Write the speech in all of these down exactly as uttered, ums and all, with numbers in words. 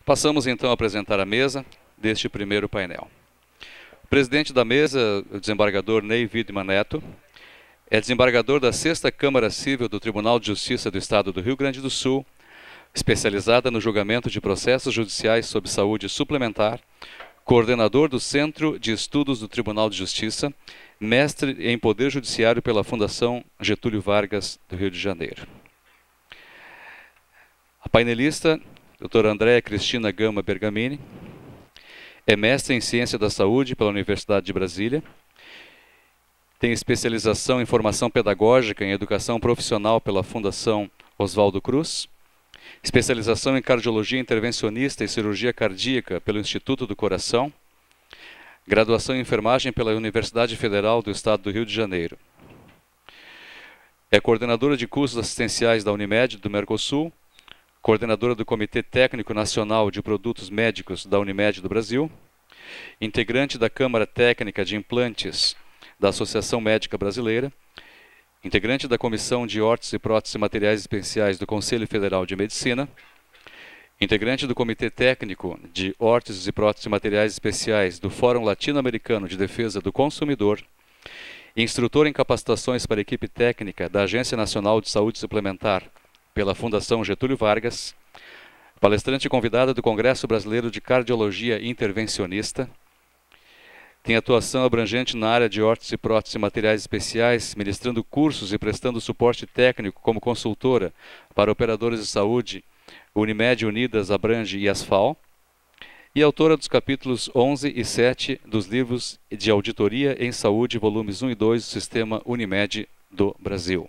Passamos então a apresentar a mesa deste primeiro painel. O presidente da mesa, o desembargador Ney Widmann Neto, é desembargador da sexta Câmara Civil do Tribunal de Justiça do Estado do Rio Grande do Sul, especializada no julgamento de processos judiciais sob saúde suplementar, coordenador do Centro de Estudos do Tribunal de Justiça, mestre em Poder Judiciário pela Fundação Getúlio Vargas do Rio de Janeiro. A painelista, doutora Andréa Cristina Gama Bergamini, é mestre em Ciência da Saúde pela Universidade de Brasília, tem especialização em Formação Pedagógica em Educação Profissional pela Fundação Oswaldo Cruz, especialização em Cardiologia Intervencionista e Cirurgia Cardíaca pelo Instituto do Coração, graduação em Enfermagem pela Universidade Federal do Estado do Rio de Janeiro. É coordenadora de cursos assistenciais da Unimed do Mercosul, coordenadora do Comitê Técnico Nacional de Produtos Médicos da Unimed do Brasil, integrante da Câmara Técnica de Implantes da Associação Médica Brasileira, integrante da Comissão de Órtese e Próteses e Materiais Especiais do Conselho Federal de Medicina, integrante do Comitê Técnico de Órteses e Próteses e Materiais Especiais do Fórum Latino-Americano de Defesa do Consumidor, instrutor em capacitações para a equipe técnica da Agência Nacional de Saúde Suplementar pela Fundação Getúlio Vargas, palestrante convidada do Congresso Brasileiro de Cardiologia Intervencionista, tem atuação abrangente na área de órtese e prótese e materiais especiais, ministrando cursos e prestando suporte técnico como consultora para operadores de saúde, Unimed, Unidas, Abrange e Asfal, e autora dos capítulos onze e sete dos livros de Auditoria em Saúde, volumes um e dois do Sistema Unimed do Brasil.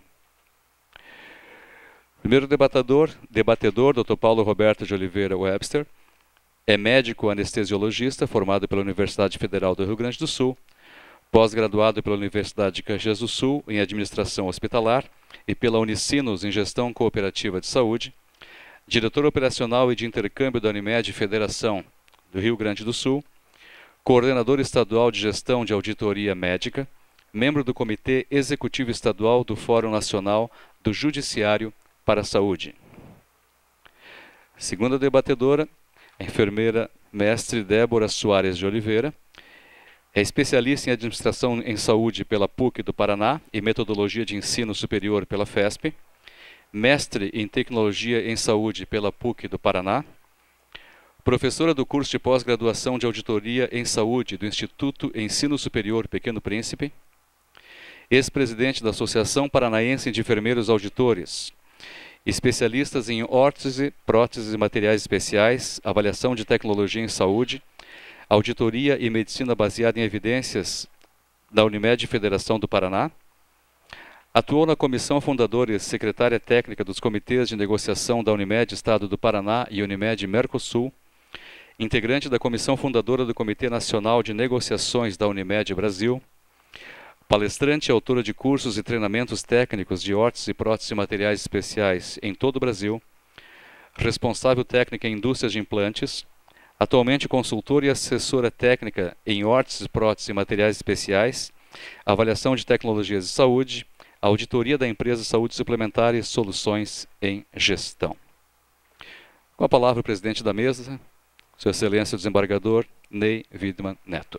Primeiro debatedor, debatedor, doutor Paulo Roberto de Oliveira Webster, é médico anestesiologista formado pela Universidade Federal do Rio Grande do Sul, pós-graduado pela Universidade de Caxias do Sul em Administração Hospitalar e pela Unicinos em Gestão Cooperativa de Saúde, diretor operacional e de intercâmbio da Unimed Federação do Rio Grande do Sul, coordenador estadual de Gestão de Auditoria Médica, membro do Comitê Executivo Estadual do Fórum Nacional do Judiciário para a Saúde. Segunda debatedora, a enfermeira mestre Débora Soares de Oliveira, é especialista em Administração em Saúde pela PUC do Paraná e Metodologia de Ensino Superior pela FESP, mestre em Tecnologia em Saúde pela PUC do Paraná, professora do curso de pós-graduação de Auditoria em Saúde do Instituto Ensino Superior Pequeno Príncipe, ex-presidente da Associação Paranaense de Enfermeiros Auditores, especialistas em órtese, próteses e materiais especiais, avaliação de tecnologia em saúde, auditoria e medicina baseada em evidências da Unimed Federação do Paraná. Atuou na comissão fundadora e secretária técnica dos comitês de negociação da Unimed Estado do Paraná e Unimed Mercosul, integrante da comissão fundadora do Comitê Nacional de Negociações da Unimed Brasil, palestrante e autora de cursos e treinamentos técnicos de órtese e prótese e materiais especiais em todo o Brasil, responsável técnica em indústrias de implantes, atualmente consultora e assessora técnica em órtese, prótese e materiais especiais, avaliação de tecnologias de saúde, auditoria da empresa Saúde Suplementar e soluções em gestão. Com a palavra o presidente da mesa, Sua Excelência o desembargador Ney Widmann Neto.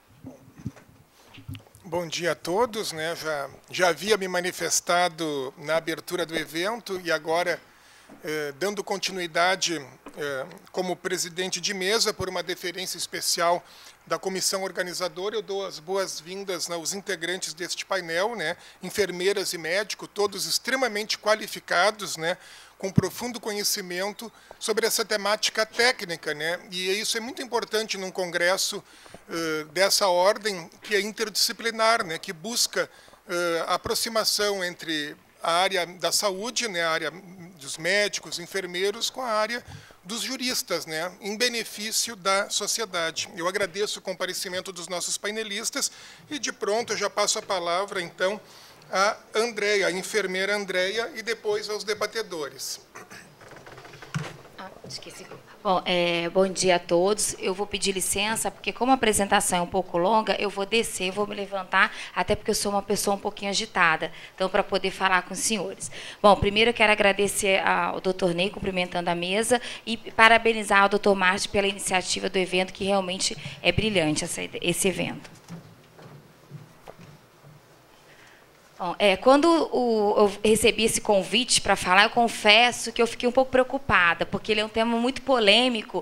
Bom dia a todos, né? Já, já havia me manifestado na abertura do evento e agora, eh, dando continuidade eh, como presidente de mesa, por uma deferência especial da comissão organizadora, eu dou as boas-vindas aos integrantes deste painel, né? Enfermeiras e médicos, todos extremamente qualificados, né? Com profundo conhecimento sobre essa temática técnica, né? E isso é muito importante num congresso uh, dessa ordem, que é interdisciplinar, né? Que busca uh, a aproximação entre a área da saúde, né? A área dos médicos, enfermeiros, com a área dos juristas, né? Em benefício da sociedade. Eu agradeço o comparecimento dos nossos painelistas e, de pronto, eu já passo a palavra, então, a Andréa, a enfermeira Andréa, e depois aos debatedores. Ah, Esqueci. Bom, é, bom dia a todos. Eu vou pedir licença, porque como a apresentação é um pouco longa, eu vou descer, vou me levantar, até porque eu sou uma pessoa um pouquinho agitada, então, para poder falar com os senhores. Bom, primeiro eu quero agradecer ao doutor Ney, cumprimentando a mesa, e parabenizar ao doutor Márcio pela iniciativa do evento, que realmente é brilhante essa, esse evento. Bom, é, quando o, eu recebi esse convite para falar, eu confesso que eu fiquei um pouco preocupada, porque ele é um tema muito polêmico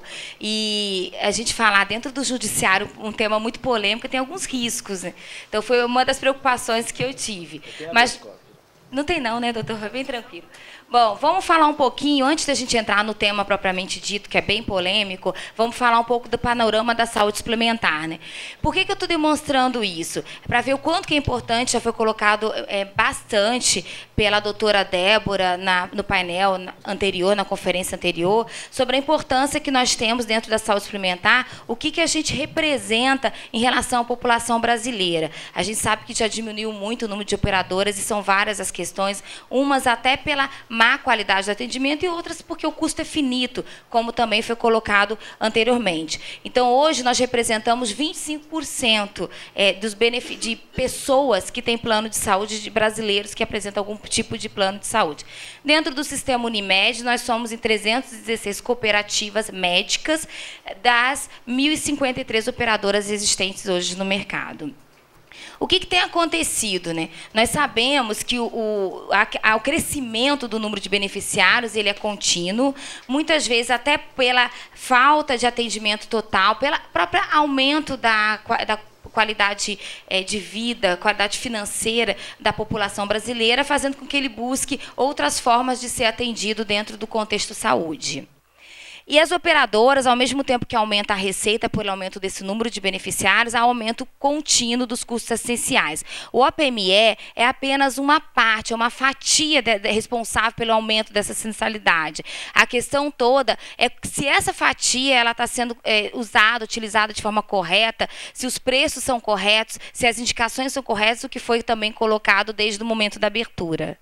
e a gente falar dentro do judiciário um tema muito polêmico tem alguns riscos, né? Então, foi uma das preocupações que eu tive. Mas não tem não, né, doutor? Foi bem tranquilo. Bom, vamos falar um pouquinho, antes da gente entrar no tema propriamente dito, que é bem polêmico, vamos falar um pouco do panorama da saúde suplementar, né? Por que que eu estou demonstrando isso? Para ver o quanto que é importante, já foi colocado é, bastante pela doutora Débora na, no painel anterior, na conferência anterior, sobre a importância que nós temos dentro da saúde suplementar, o que que a gente representa em relação à população brasileira. A gente sabe que já diminuiu muito o número de operadoras e são várias as questões, umas até pela má qualidade do atendimento e outras porque o custo é finito, como também foi colocado anteriormente. Então, hoje, nós representamos vinte e cinco por cento é, dos benefícios de pessoas que têm plano de saúde, de brasileiros que apresentam algum tipo de plano de saúde. Dentro do sistema Unimed, nós somos em trezentas e dezesseis cooperativas médicas das mil e cinquenta e três operadoras existentes hoje no mercado. O que, que tem acontecido, né? Nós sabemos que o, o, a, o crescimento do número de beneficiários ele é contínuo, muitas vezes até pela falta de atendimento total, pelo próprio aumento da, da qualidade é, de vida, qualidade financeira da população brasileira, fazendo com que ele busque outras formas de ser atendido dentro do contexto saúde. E as operadoras, ao mesmo tempo que aumenta a receita pelo aumento desse número de beneficiários, há aumento contínuo dos custos essenciais. O O P M E é apenas uma parte, é uma fatia de, de, responsável pelo aumento dessa sensalidade. A questão toda é se essa fatia ela está sendo é, usada, utilizada de forma correta, se os preços são corretos, se as indicações são corretas, o que foi também colocado desde o momento da abertura.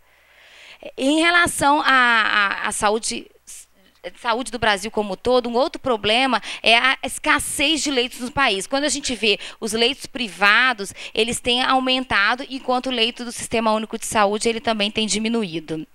Em relação à, à, à saúde saúde do Brasil como um todo, um outro problema é a escassez de leitos no país. Quando a gente vê os leitos privados, eles têm aumentado, enquanto o leito do Sistema Único de Saúde ele também tem diminuído.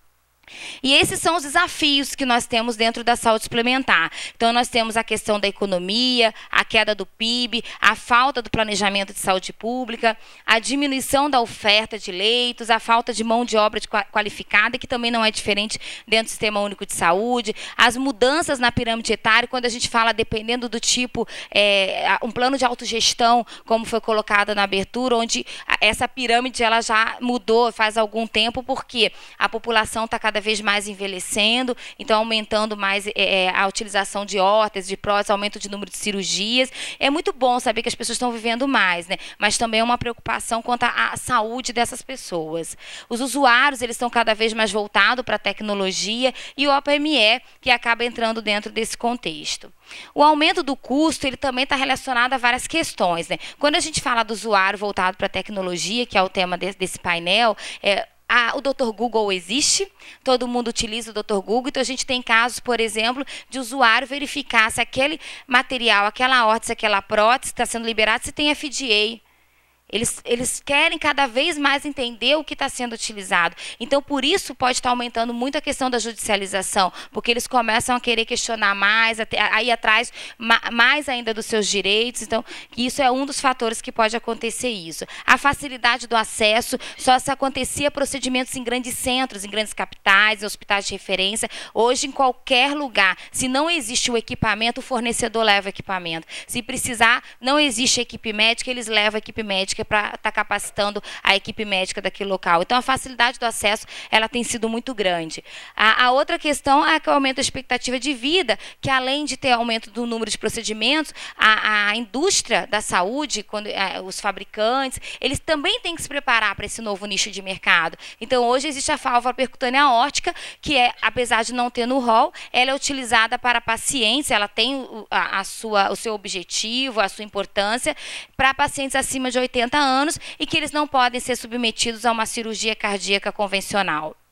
E esses são os desafios que nós temos dentro da saúde suplementar. Então, nós temos a questão da economia, a queda do P I B, a falta do planejamento de saúde pública, a diminuição da oferta de leitos, a falta de mão de obra qualificada, que também não é diferente dentro do Sistema Único de Saúde, as mudanças na pirâmide etária, quando a gente fala, dependendo do tipo, é, um plano de autogestão, como foi colocado na abertura, onde essa pirâmide ela já mudou faz algum tempo, porque a população está cada vez mais envelhecendo, então aumentando mais é, a utilização de órteses, de próteses, aumento de número de cirurgias. É muito bom saber que as pessoas estão vivendo mais, né? Mas também é uma preocupação quanto à saúde dessas pessoas. Os usuários eles estão cada vez mais voltados para a tecnologia e o O P M E que acaba entrando dentro desse contexto. O aumento do custo ele também está relacionado a várias questões, né? Quando a gente fala do usuário voltado para a tecnologia, que é o tema desse, desse painel, é, Ah, o doutor Google existe, todo mundo utiliza o doutor Google, então a gente tem casos, por exemplo, de usuário verificar se aquele material, aquela órtese, aquela prótese está sendo liberada, se tem F D A. Eles, eles querem cada vez mais entender o que está sendo utilizado. Então, por isso, pode estar aumentando muito a questão da judicialização, porque eles começam a querer questionar mais, a, a ir atrás ma, mais ainda dos seus direitos. Então, isso é um dos fatores que pode acontecer isso. A facilidade do acesso, só se acontecia procedimentos em grandes centros, em grandes capitais, em hospitais de referência. Hoje, em qualquer lugar, se não existe o equipamento, o fornecedor leva o equipamento. Se precisar, não existe equipe médica, eles levam a equipe médica para estar tá capacitando a equipe médica daquele local. Então, a facilidade do acesso ela tem sido muito grande. A, a outra questão é que aumenta a expectativa de vida, que além de ter aumento do número de procedimentos, a, a indústria da saúde, quando, a, os fabricantes, eles também têm que se preparar para esse novo nicho de mercado. Então, hoje existe a válvula percutânea aórtica, que é, apesar de não ter no rol, ela é utilizada para pacientes, ela tem a, a sua, o seu objetivo, a sua importância, para pacientes acima de oitenta anos e que eles não podem ser submetidos a uma cirurgia cardíaca convencional.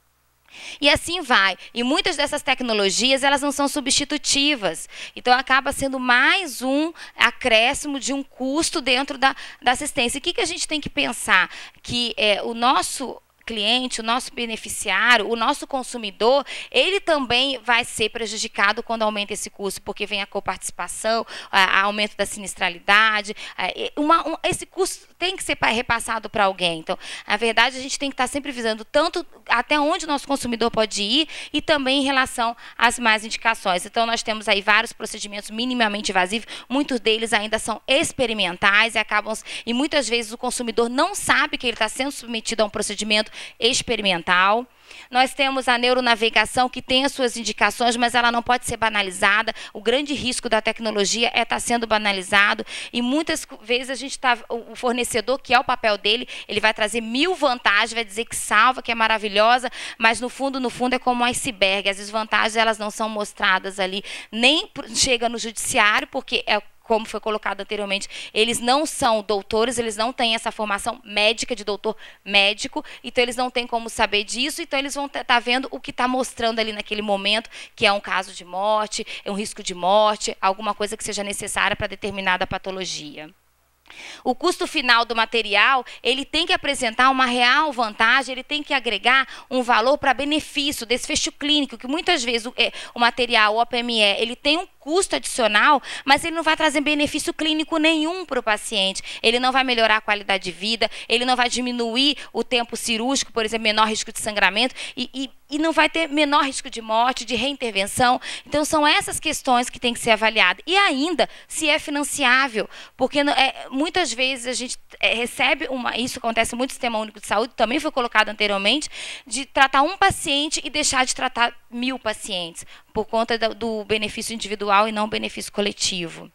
E assim vai. E muitas dessas tecnologias, elas não são substitutivas. Então, acaba sendo mais um acréscimo de um custo dentro da, da assistência. E o que, que a gente tem que pensar? Que é, o nosso cliente, o nosso beneficiário, o nosso consumidor, ele também vai ser prejudicado quando aumenta esse custo, porque vem a coparticipação, a, a aumento da sinistralidade. A, uma, um, esse custo tem que ser repassado para alguém. Então, na verdade, a gente tem que estar sempre visando tanto até onde o nosso consumidor pode ir e também em relação às más indicações. Então, nós temos aí vários procedimentos minimamente invasivos, muitos deles ainda são experimentais e acabam, e muitas vezes o consumidor não sabe que ele está sendo submetido a um procedimento experimental. Nós temos a neuronavegação, que tem as suas indicações, mas ela não pode ser banalizada. O grande risco da tecnologia é estar sendo banalizado, e muitas vezes a gente está, o fornecedor, que é o papel dele, ele vai trazer mil vantagens, vai dizer que salva, que é maravilhosa, mas no fundo, no fundo é como um iceberg. As desvantagens, elas não são mostradas ali, nem chega no judiciário, porque é como foi colocado anteriormente, eles não são doutores, eles não têm essa formação médica de doutor médico, então eles não têm como saber disso, então eles vão estar tá vendo o que está mostrando ali naquele momento, que é um caso de morte, é um risco de morte, alguma coisa que seja necessária para determinada patologia. O custo final do material, ele tem que apresentar uma real vantagem, ele tem que agregar um valor para benefício, desfecho clínico, que muitas vezes o, é, o material, o O P M E, ele tem um custo adicional, mas ele não vai trazer benefício clínico nenhum para o paciente. Ele não vai melhorar a qualidade de vida, ele não vai diminuir o tempo cirúrgico, por exemplo, menor risco de sangramento, e, e, e não vai ter menor risco de morte, de reintervenção. Então, são essas questões que tem que ser avaliadas. E ainda, se é financiável, porque é, muitas vezes a gente é, recebe, uma, isso acontece muito no Sistema Único de Saúde, também foi colocado anteriormente, de tratar um paciente e deixar de tratar mil pacientes, por conta do, do benefício individual e não benefício coletivo.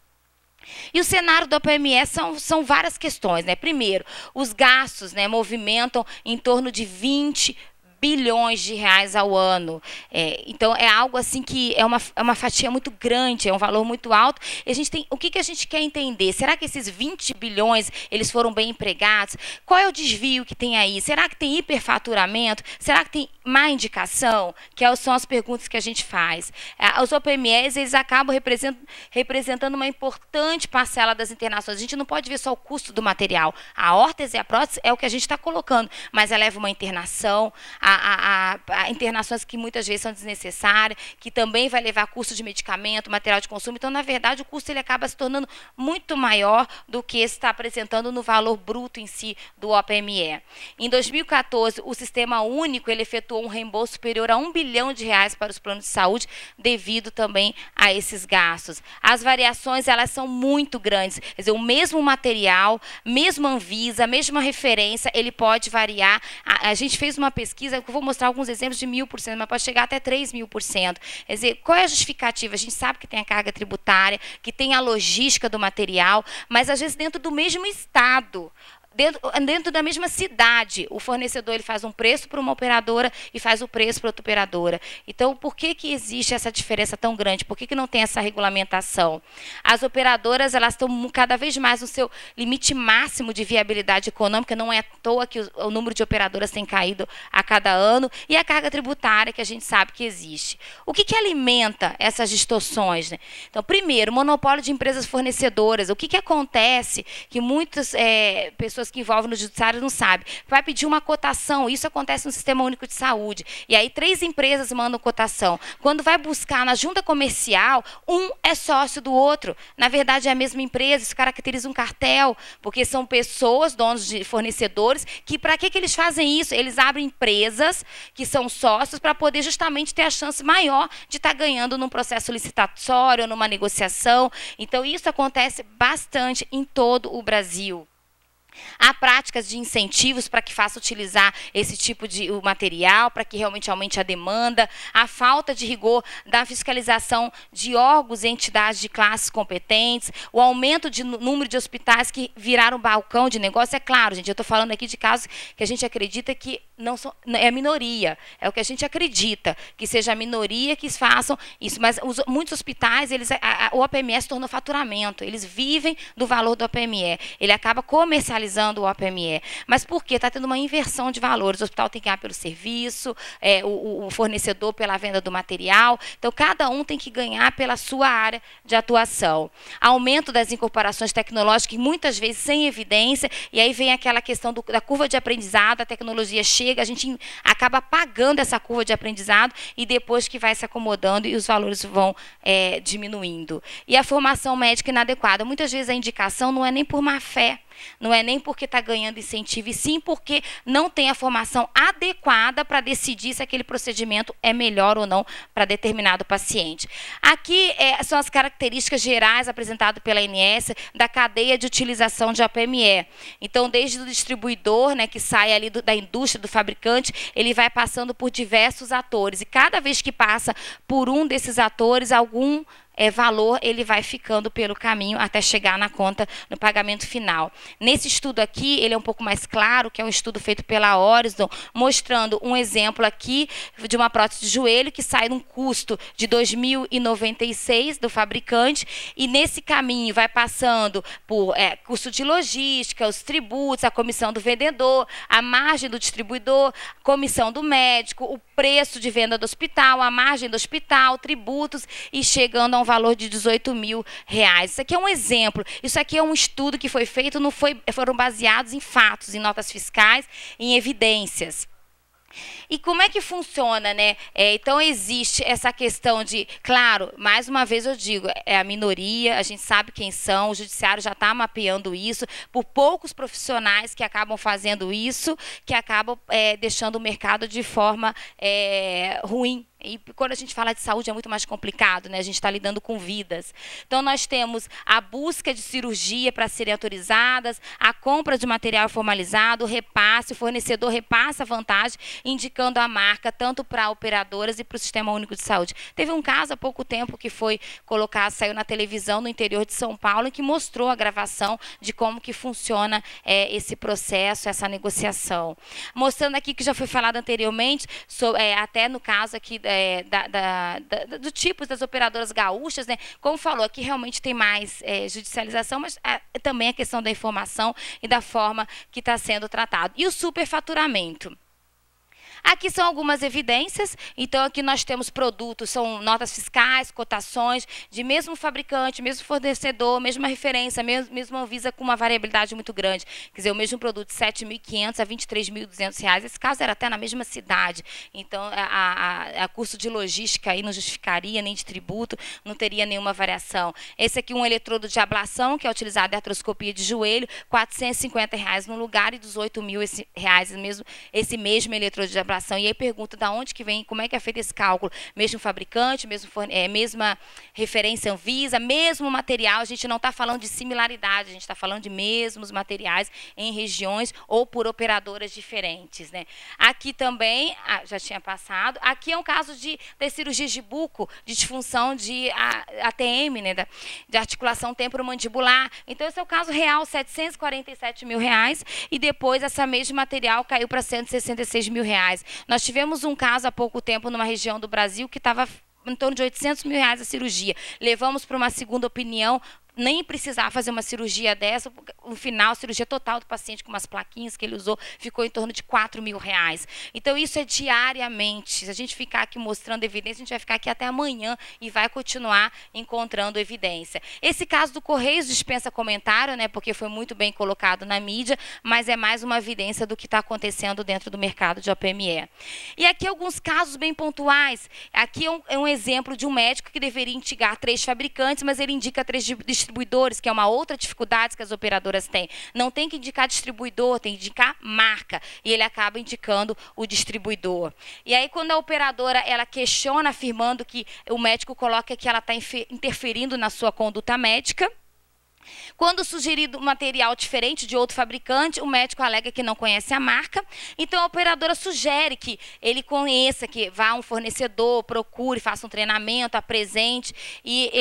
E o cenário do O P M E são, são várias questões, né? Primeiro, os gastos, né, movimentam em torno de vinte bilhões de reais ao ano. É, então, é algo assim que é uma, é uma fatia muito grande, é um valor muito alto. E a gente tem, o que, que a gente quer entender? Será que esses vinte bilhões, eles foram bem empregados? Qual é o desvio que tem aí? Será que tem hiperfaturamento? Será que tem má indicação? Que são as perguntas que a gente faz. Os O P M Es, eles acabam representando, representando uma importante parcela das internações. A gente não pode ver só o custo do material. A órtese e a prótese é o que a gente está colocando, mas ela leva uma internação, a A, a, a internações que muitas vezes são desnecessárias, que também vai levar custo de medicamento, material de consumo. Então, na verdade, o custo ele acaba se tornando muito maior do que está apresentando no valor bruto em si do O P M E. Em dois mil e quatorze, o Sistema Único ele efetuou um reembolso superior a um bilhão de reais para os planos de saúde, devido também a esses gastos. As variações, elas são muito grandes. Quer dizer, o mesmo material, mesmo Anvisa, a mesma referência, ele pode variar. A, a gente fez uma pesquisa, eu vou mostrar alguns exemplos de mil por cento, mas pode chegar até três mil por cento. Quer dizer, qual é a justificativa? A gente sabe que tem a carga tributária, que tem a logística do material, mas às vezes dentro do mesmo estado, Dentro, dentro da mesma cidade, o fornecedor ele faz um preço para uma operadora e faz o preço para outra operadora. Então, por que, que existe essa diferença tão grande? Por que, que não tem essa regulamentação? As operadoras elas estão cada vez mais no seu limite máximo de viabilidade econômica, não é à toa que o, o número de operadoras tem caído a cada ano, e a carga tributária que a gente sabe que existe. O que, que alimenta essas distorções? Né? Então, primeiro, monopólio de empresas fornecedoras. O que, que acontece que muitas é, pessoas que envolvem no judiciário não sabem. Vai pedir uma cotação, isso acontece no Sistema Único de Saúde. E aí três empresas mandam cotação. Quando vai buscar na junta comercial, um é sócio do outro. Na verdade, é a mesma empresa, isso caracteriza um cartel, porque são pessoas, donos de fornecedores, que para que, que eles fazem isso? Eles abrem empresas que são sócios para poder justamente ter a chance maior de estar ganhando num processo licitatório, numa negociação. Então, isso acontece bastante em todo o Brasil. Há práticas de incentivos para que faça utilizar esse tipo de material, para que realmente aumente a demanda. A falta de rigor da fiscalização de órgãos e entidades de classes competentes. O aumento de número de hospitais que viraram balcão de negócio. É claro, gente, eu estou falando aqui de casos que a gente acredita que não são, é a minoria. É o que a gente acredita, que seja a minoria que façam isso. Mas os, muitos hospitais, eles, a, a, o O P M E se tornou faturamento. Eles vivem do valor do O P M E. Ele acaba comercializando utilizando o O P M E. Mas por quê? Está tendo uma inversão de valores. O hospital tem que ganhar pelo serviço, é, o, o fornecedor pela venda do material. Então, cada um tem que ganhar pela sua área de atuação. Aumento das incorporações tecnológicas, muitas vezes sem evidência, e aí vem aquela questão do, da curva de aprendizado, a tecnologia chega, a gente acaba pagando essa curva de aprendizado e depois que vai se acomodando e os valores vão é, diminuindo. E a formação médica inadequada. Muitas vezes a indicação não é nem por má fé, não é nem porque está ganhando incentivo, e sim porque não tem a formação adequada para decidir se aquele procedimento é melhor ou não para determinado paciente. Aqui é, são as características gerais apresentadas pela A N S da cadeia de utilização de O P M E. Então, desde o distribuidor, né, que sai ali do, da indústria, do fabricante, ele vai passando por diversos atores, e cada vez que passa por um desses atores, algum É, valor ele vai ficando pelo caminho até chegar na conta, no pagamento final. Nesse estudo aqui, ele é um pouco mais claro, que é um estudo feito pela Horizon, mostrando um exemplo aqui de uma prótese de joelho que sai num custo de dois mil e noventa e seis do fabricante, e nesse caminho vai passando por é, custo de logística, os tributos, a comissão do vendedor, a margem do distribuidor, comissão do médico, o preço de venda do hospital, a margem do hospital, tributos, e chegando a um valor de dezoito mil reais. Isso aqui é um exemplo. Isso aqui é um estudo que foi feito, não foi, foram baseados em fatos, em notas fiscais, em evidências. E como é que funciona, né? É, então, existe essa questão de, claro, mais uma vez eu digo, é a minoria, a gente sabe quem são, o judiciário já está mapeando isso, por poucos profissionais que acabam fazendo isso, que acabam é, deixando o mercado de forma é, ruim. E quando a gente fala de saúde é muito mais complicado, né? A gente está lidando com vidas. Então, nós temos a busca de cirurgia para serem autorizadas, a compra de material formalizado, o repasse, o fornecedor repassa a vantagem, indicando a marca tanto para operadoras e para o Sistema Único de Saúde. Teve um caso há pouco tempo que foi colocado, saiu na televisão no interior de São Paulo, que mostrou a gravação de como que funciona é, esse processo, essa negociação. Mostrando aqui que já foi falado anteriormente, so, é, até no caso aqui É, da, da, da, do tipo das operadoras gaúchas, né? Como falou, aqui realmente tem mais é, judicialização, mas é, também a questão da informação e da forma que está sendo tratado. E o superfaturamento. Aqui são algumas evidências. Então, aqui nós temos produtos, são notas fiscais, cotações de mesmo fabricante, mesmo fornecedor, mesma referência, mesmo, mesmo Anvisa com uma variabilidade muito grande. Quer dizer, o mesmo produto de sete mil e quinhentos a vinte e três mil e duzentos reais. Esse caso era até na mesma cidade. Então, a, a, a custo de logística aí não justificaria, nem de tributo, não teria nenhuma variação. Esse aqui, um eletrodo de ablação, que é utilizado em artroscopia de joelho, quatrocentos e cinquenta reais no lugar e dezoito mil reais mesmo, esse mesmo eletrodo de ablação. E aí pergunta de onde que vem, como é que é feito esse cálculo. Mesmo fabricante, mesmo, é, mesma referência Anvisa, mesmo material. A gente não está falando de similaridade, a gente está falando de mesmos materiais em regiões ou por operadoras diferentes, né? Aqui também, ah, já tinha passado, aqui é um caso de, das cirurgias de buco, de disfunção de A T M, né, da, de articulação temporomandibular. Então, esse é o caso real, setecentos e quarenta e sete mil reais, e depois essa mesma material caiu para cento e sessenta e seis mil reais. Nós tivemos um caso há pouco tempo numa região do Brasil que estava em torno de oitocentos mil reais a cirurgia. Levamos para uma segunda opinião, nem precisar fazer uma cirurgia dessa, no final, cirurgia total do paciente com umas plaquinhas que ele usou, ficou em torno de quatro mil reais. Então, isso é diariamente. Se a gente ficar aqui mostrando evidência, a gente vai ficar aqui até amanhã e vai continuar encontrando evidência. Esse caso do Correios dispensa comentário, né, porque foi muito bem colocado na mídia, mas é mais uma evidência do que está acontecendo dentro do mercado de O P M E. E aqui alguns casos bem pontuais. Aqui é um, é um exemplo de um médico que deveria indicar três fabricantes, mas ele indica três distribuidores, distribuidores, que é uma outra dificuldade que as operadoras têm. Não tem que indicar distribuidor, tem que indicar marca. E ele acaba indicando o distribuidor. E aí, quando a operadora ela questiona, afirmando que o médico coloca que ela está interferindo na sua conduta médica, quando sugerido material diferente de outro fabricante, o médico alega que não conhece a marca. Então, a operadora sugere que ele conheça, que vá a um fornecedor, procure, faça um treinamento, apresente, e ele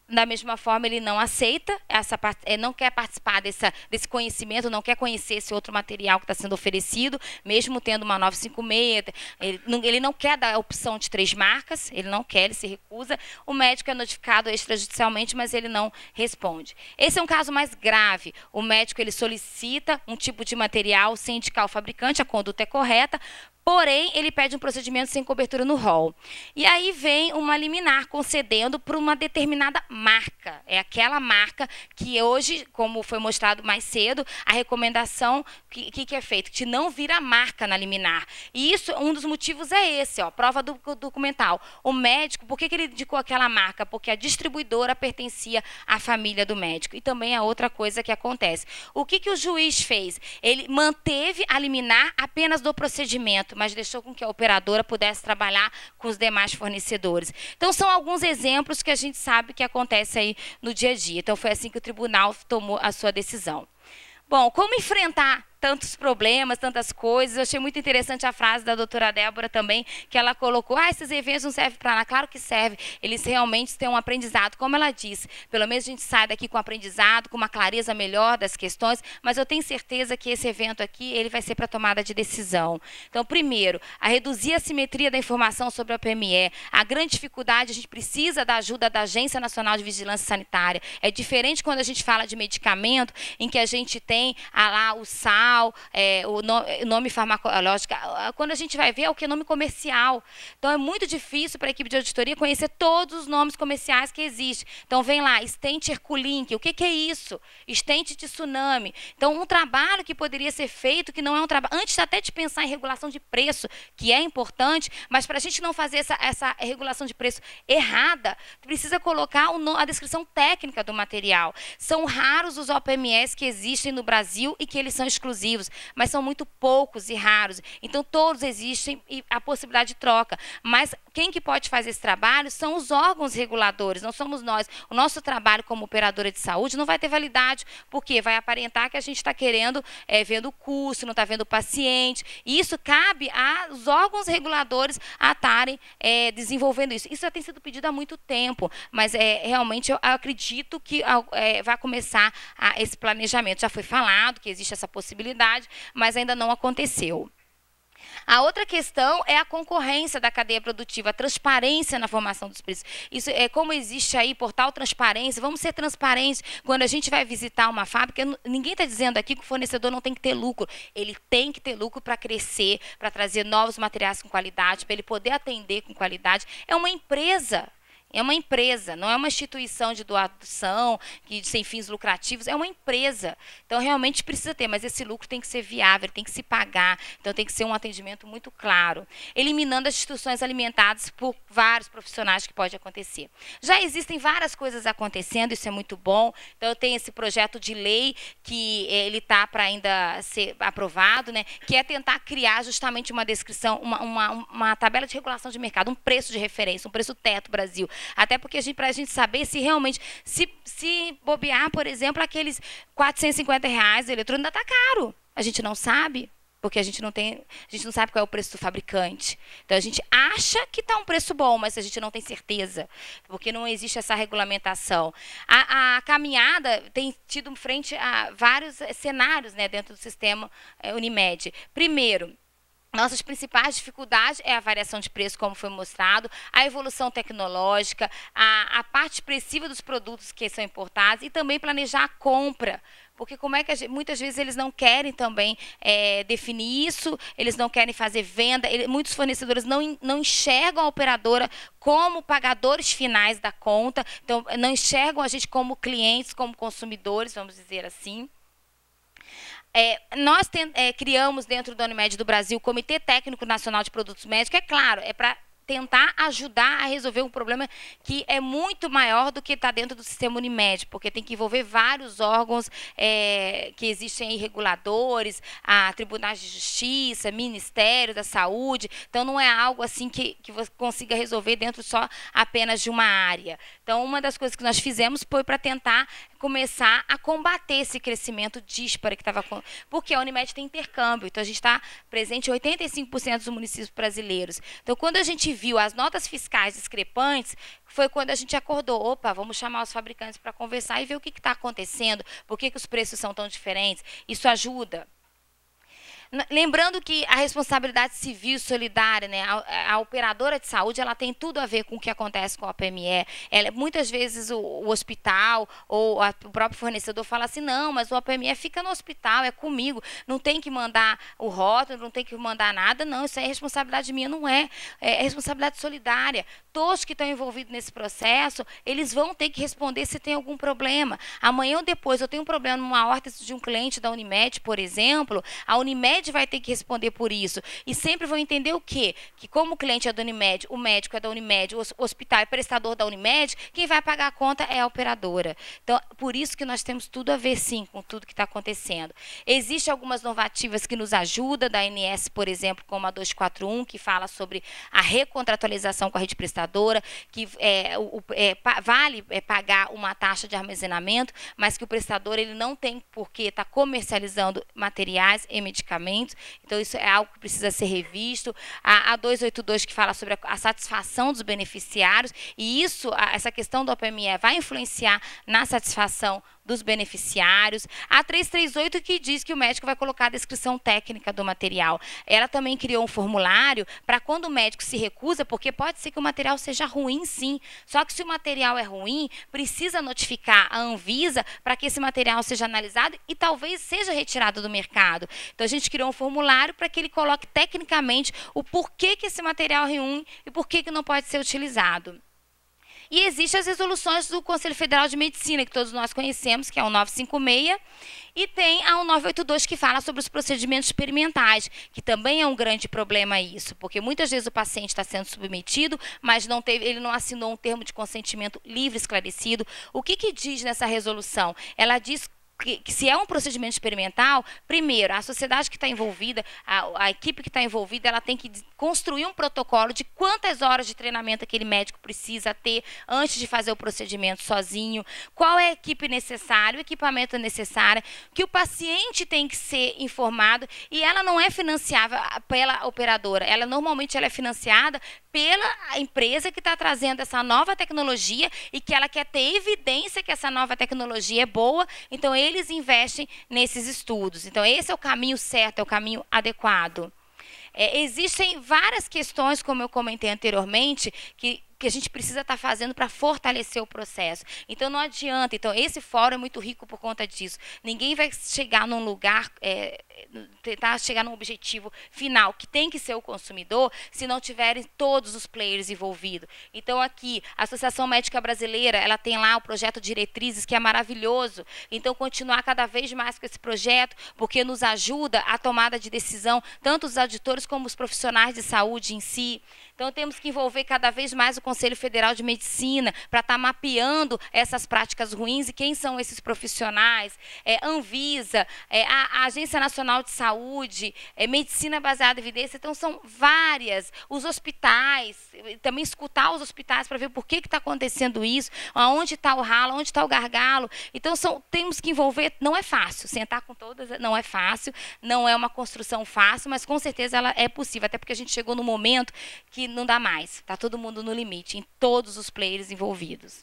Da mesma forma, ele não aceita, essa, não quer participar dessa, desse conhecimento, não quer conhecer esse outro material que está sendo oferecido, mesmo tendo uma novecentos e cinquenta e seis, ele não, ele não quer dar a opção de três marcas, ele não quer, ele se recusa. O médico é notificado extrajudicialmente, mas ele não responde. Esse é um caso mais grave. O médico ele solicita um tipo de material sem indicar o fabricante, a conduta é correta, porém, ele pede um procedimento sem cobertura no rol. E aí vem uma liminar concedendo por uma determinada marca. É aquela marca que hoje, como foi mostrado mais cedo, a recomendação que, que é feita, que não vira marca na liminar. E isso, um dos motivos é esse, ó, prova do, do documental. O médico, por que, que ele indicou aquela marca? Porque a distribuidora pertencia à família do médico. E também é outra coisa que acontece. O que, que o juiz fez? Ele manteve a liminar apenas do procedimento, mas deixou com que a operadora pudesse trabalhar com os demais fornecedores. Então, são alguns exemplos que a gente sabe que acontece aí no dia a dia. Então, foi assim que o tribunal tomou a sua decisão. Bom, como enfrentar tantos problemas, tantas coisas? Eu achei muito interessante a frase da doutora Débora também, que ela colocou, ah, esses eventos não servem para nada. Claro que serve, eles realmente têm um aprendizado, como ela disse, pelo menos a gente sai daqui com aprendizado, com uma clareza melhor das questões, mas eu tenho certeza que esse evento aqui, ele vai ser para tomada de decisão. Então, primeiro, a reduzir a simetria da informação sobre a P M E, a grande dificuldade, a gente precisa da ajuda da Agência Nacional de Vigilância Sanitária. É diferente quando a gente fala de medicamento, em que a gente tem ah, lá o sal, É, o, no, o nome farmacológico, quando a gente vai ver é o que é nome comercial. Então, é muito difícil para a equipe de auditoria conhecer todos os nomes comerciais que existem. Então, vem lá, Stent Herculink, o que, que é isso? Stent Tsunami. Então, um trabalho que poderia ser feito, que não é um trabalho, antes até de pensar em regulação de preço, que é importante, mas para a gente não fazer essa, essa regulação de preço errada, precisa colocar o, a descrição técnica do material. São raros os O P M Es que existem no Brasil e que eles são exclusivos, mas são muito poucos e raros. Então, todos existem e a possibilidade de troca. Mas quem que pode fazer esse trabalho são os órgãos reguladores, não somos nós. O nosso trabalho como operadora de saúde não vai ter validade, porque vai aparentar que a gente está querendo, é, vendo o custo, não está vendo o paciente. E isso cabe aos órgãos reguladores a estarem é, desenvolvendo isso. Isso já tem sido pedido há muito tempo, mas é, realmente eu acredito que é, vai começar a, esse planejamento. Já foi falado que existe essa possibilidade, mas ainda não aconteceu. A outra questão é a concorrência da cadeia produtiva, a transparência na formação dos preços. Isso é como existe aí portal transparência. Vamos ser transparentes quando a gente vai visitar uma fábrica. Ninguém está dizendo aqui que o fornecedor não tem que ter lucro. Ele tem que ter lucro para crescer, para trazer novos materiais com qualidade, para ele poder atender com qualidade. É uma empresa. É uma empresa, não é uma instituição de doação, que, sem fins lucrativos, é uma empresa. Então, realmente precisa ter, mas esse lucro tem que ser viável, tem que se pagar, então tem que ser um atendimento muito claro. Eliminando as instituições alimentadas por vários profissionais que pode acontecer. Já existem várias coisas acontecendo, isso é muito bom. Então, eu tenho esse projeto de lei que ele está para ainda ser aprovado, né, que é tentar criar justamente uma descrição, uma, uma, uma tabela de regulação de mercado, um preço de referência, um preço teto Brasil. Até porque, para a gente saber se realmente, se, se bobear, por exemplo, aqueles quatrocentos e cinquenta reais do eletrônico ainda está caro. A gente não sabe, porque a gente não tem, a gente não sabe qual é o preço do fabricante. Então, a gente acha que está um preço bom, mas a gente não tem certeza, porque não existe essa regulamentação. A, a caminhada tem tido frente a vários cenários, né, dentro do sistema é, Unimed. Primeiro, nossas principais dificuldades é a variação de preço, como foi mostrado, a evolução tecnológica, a, a parte expressiva dos produtos que são importados e também planejar a compra. Porque como é que a gente, muitas vezes eles não querem também é, definir isso, eles não querem fazer venda, ele, muitos fornecedores não, não enxergam a operadora como pagadores finais da conta, então não enxergam a gente como clientes, como consumidores, vamos dizer assim. É, nós tem, é, criamos dentro do Unimed do Brasil o Comitê Técnico Nacional de Produtos Médicos, é claro, é para tentar ajudar a resolver um problema que é muito maior do que está dentro do sistema Unimed, porque tem que envolver vários órgãos é, que existem aí, reguladores, a tribunais de justiça, Ministério da Saúde, então não é algo assim que, que você consiga resolver dentro só apenas de uma área. Então, uma das coisas que nós fizemos foi para tentar começar a combater esse crescimento dísparo que estava... Porque a Unimed tem intercâmbio, então a gente está presente em oitenta e cinco por cento dos municípios brasileiros. Então, quando a gente viu as notas fiscais discrepantes, foi quando a gente acordou, opa, vamos chamar os fabricantes para conversar e ver o que está acontecendo, por que, que os preços são tão diferentes. Isso ajuda. Lembrando que a responsabilidade civil e solidária, né, a, a operadora de saúde, ela tem tudo a ver com o que acontece com a O P M E. Ela, muitas vezes o, o hospital ou a, o próprio fornecedor fala assim, não, mas o O P M E fica no hospital, é comigo, não tem que mandar o rótulo, não tem que mandar nada, não, isso é responsabilidade minha, não é, é responsabilidade solidária. Todos que estão envolvidos nesse processo, eles vão ter que responder se tem algum problema. Amanhã ou depois eu tenho um problema numa órtese de um cliente da Unimed, por exemplo, a Unimed vai ter que responder por isso. E sempre vão entender o quê? Que como o cliente é da Unimed, o médico é da Unimed, o hospital é prestador da Unimed, quem vai pagar a conta é a operadora. Então, por isso que nós temos tudo a ver, sim, com tudo que está acontecendo. Existem algumas normativas que nos ajudam, da A N S, por exemplo, como a duzentos e quarenta e um, que fala sobre a recontratualização com a rede prestadora, que é, o, é, vale é, pagar uma taxa de armazenamento, mas que o prestador ele não tem por que estar comercializando materiais e medicamentos. Então, isso é algo que precisa ser revisto. A, a duzentos e oitenta e dois, que fala sobre a, a satisfação dos beneficiários, e isso, a, essa questão do O P M E vai influenciar na satisfação dos beneficiários. A trezentos e trinta e oito, que diz que o médico vai colocar a descrição técnica do material. Ela também criou um formulário para quando o médico se recusa, porque pode ser que o material seja ruim, sim. Só que se o material é ruim, precisa notificar a Anvisa para que esse material seja analisado e talvez seja retirado do mercado. Então, a gente criou um formulário para que ele coloque tecnicamente o porquê que esse material é ruim e por que que não pode ser utilizado. E existem as resoluções do Conselho Federal de Medicina, que todos nós conhecemos, que é o novecentos e cinquenta e seis, e tem a novecentos e oitenta e dois, que fala sobre os procedimentos experimentais, que também é um grande problema isso, porque muitas vezes o paciente está sendo submetido, mas não teve, ele não assinou um termo de consentimento livre esclarecido. O que que diz nessa resolução? Ela diz Que, que se é um procedimento experimental, primeiro, a sociedade que está envolvida, a, a equipe que está envolvida, ela tem que construir um protocolo de quantas horas de treinamento aquele médico precisa ter antes de fazer o procedimento sozinho, qual é a equipe necessária, o equipamento necessário, que o paciente tem que ser informado, e ela não é financiável pela operadora, ela normalmente ela é financiada pela empresa que está trazendo essa nova tecnologia e que ela quer ter evidência que essa nova tecnologia é boa, então eles investem nesses estudos. Então, esse é o caminho certo, é o caminho adequado. É, existem várias questões, como eu comentei anteriormente, que que a gente precisa estar fazendo para fortalecer o processo. Então, não adianta. Então, esse fórum é muito rico por conta disso. Ninguém vai chegar num lugar, é, tentar chegar num objetivo final, que tem que ser o consumidor, se não tiverem todos os players envolvidos. Então, aqui, a Associação Médica Brasileira, ela tem lá o projeto Diretrizes, que é maravilhoso. Então, continuar cada vez mais com esse projeto, porque nos ajuda a tomada de decisão, tanto os auditores como os profissionais de saúde em si. Então, temos que envolver cada vez mais o Conselho Federal de Medicina para estar mapeando essas práticas ruins e quem são esses profissionais. É, Anvisa, é, a, a Agência Nacional de Saúde, é, Medicina Baseada em Evidência. Então, são várias. Os hospitais, também escutar os hospitais para ver por que está acontecendo isso, onde está o ralo, onde está o gargalo. Então, são, temos que envolver, não é fácil, sentar com todas não é fácil, não é uma construção fácil, mas com certeza ela é possível, até porque a gente chegou no momento que não dá mais, está todo mundo no limite, em todos os players envolvidos.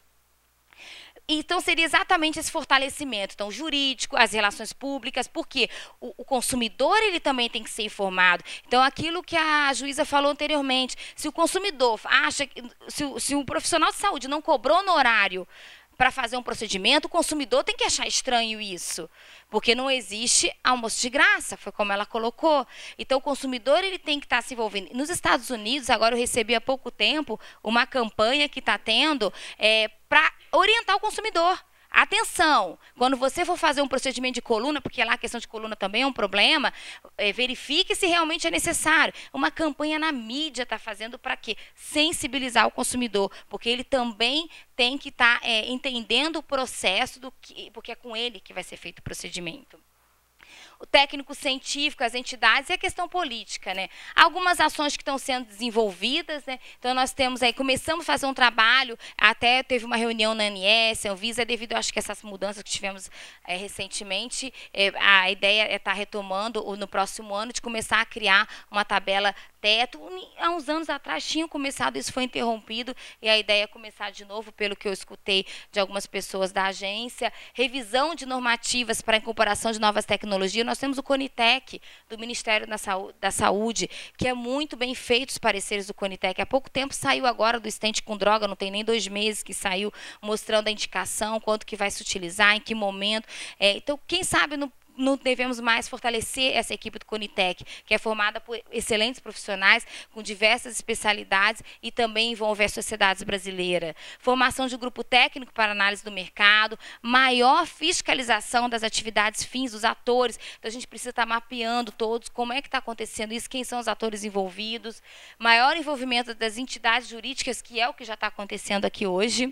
Então, seria exatamente esse fortalecimento, então, jurídico, as relações públicas, porque o, o consumidor ele também tem que ser informado. Então, aquilo que a juíza falou anteriormente, se o consumidor acha, se o, se o profissional de saúde não cobrou no horário para fazer um procedimento, o consumidor tem que achar estranho isso, porque não existe almoço de graça, foi como ela colocou. Então, o consumidor ele tem que estar se envolvendo. Nos Estados Unidos, agora eu recebi há pouco tempo uma campanha que está tendo é, para orientar o consumidor. Atenção, quando você for fazer um procedimento de coluna, porque lá a questão de coluna também é um problema, é, verifique se realmente é necessário. Uma campanha na mídia está fazendo para quê? Sensibilizar o consumidor, porque ele também tem que estar tá, é, entendendo o processo, do que, porque é com ele que vai ser feito o procedimento. o técnico científico, as entidades e a questão política, né? Algumas ações que estão sendo desenvolvidas, né? Então nós temos aí, começamos a fazer um trabalho, até teve uma reunião na A N S, a Anvisa, devido, acho que essas mudanças que tivemos é, recentemente, é, a ideia é estar retomando no próximo ano de começar a criar uma tabela teto. Há uns anos atrás tinham começado, isso foi interrompido, e a ideia é começar de novo, pelo que eu escutei de algumas pessoas da agência. Revisão de normativas para a incorporação de novas tecnologias. Nós temos o CONITEC, do Ministério da Saúde, que é muito bem feito os pareceres do CONITEC. Há pouco tempo saiu agora do estente com droga, não tem nem dois meses que saiu, mostrando a indicação, quanto que vai se utilizar, em que momento. É, então, quem sabe no não devemos mais fortalecer essa equipe do CONITEC, que é formada por excelentes profissionais com diversas especialidades e também envolve a sociedade brasileira. Formação de grupo técnico para análise do mercado, maior fiscalização das atividades fins dos atores. Então, a gente precisa estar mapeando todos, como é que está acontecendo isso, quem são os atores envolvidos, maior envolvimento das entidades jurídicas, que é o que já está acontecendo aqui hoje.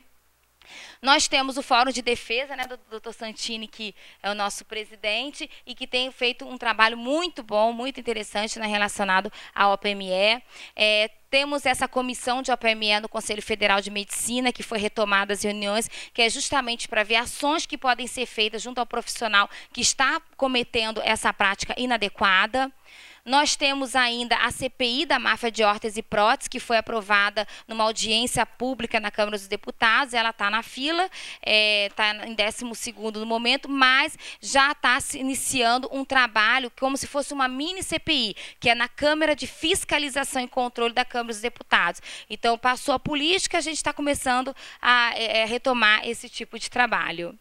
Nós temos o Fórum de Defesa, né, do doutor Santini, que é o nosso presidente, e que tem feito um trabalho muito bom, muito interessante, né, relacionado à O P M E. É, temos essa comissão de O P M E no Conselho Federal de Medicina, que foi retomada as reuniões, que é justamente para ver ações que podem ser feitas junto ao profissional que está cometendo essa prática inadequada. Nós temos ainda a C P I da máfia de órtese e prótese, que foi aprovada numa audiência pública na Câmara dos Deputados. Ela está na fila, está é, em décimo segundo no momento, mas já está se iniciando um trabalho como se fosse uma mini C P I, que é na Câmara de Fiscalização e Controle da Câmara dos Deputados. Então, passou a política, a gente está começando a é, retomar esse tipo de trabalho.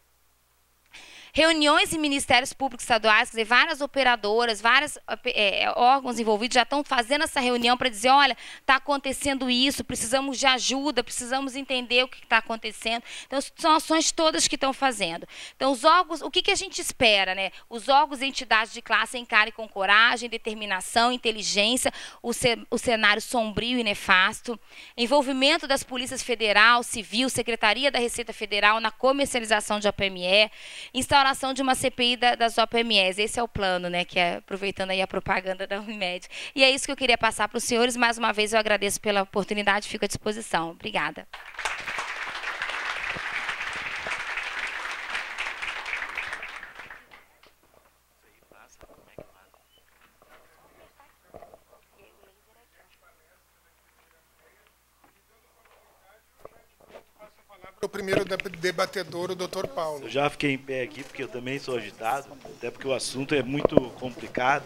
Reuniões em ministérios públicos estaduais, quer dizer, várias operadoras, vários é, órgãos envolvidos já estão fazendo essa reunião para dizer, olha, está acontecendo isso, precisamos de ajuda, precisamos entender o que está acontecendo. Então, são ações todas que estão fazendo. Então, os órgãos, o que, que a gente espera, né? Os órgãos e entidades de classe encarem com coragem, determinação, inteligência, o, ce, o cenário sombrio e nefasto, envolvimento das polícias federal, civil, Secretaria da Receita Federal na comercialização de O P M E, instauração de uma C P I da, das O P M Es. Esse é o plano, né, que é aproveitando aí a propaganda da Unimed. E é isso que eu queria passar para os senhores. Mais uma vez, eu agradeço pela oportunidade, fico à disposição. Obrigada. O primeiro debatedor, o doutor Paulo. Eu já fiquei em pé aqui, porque eu também sou agitado, até porque o assunto é muito complicado.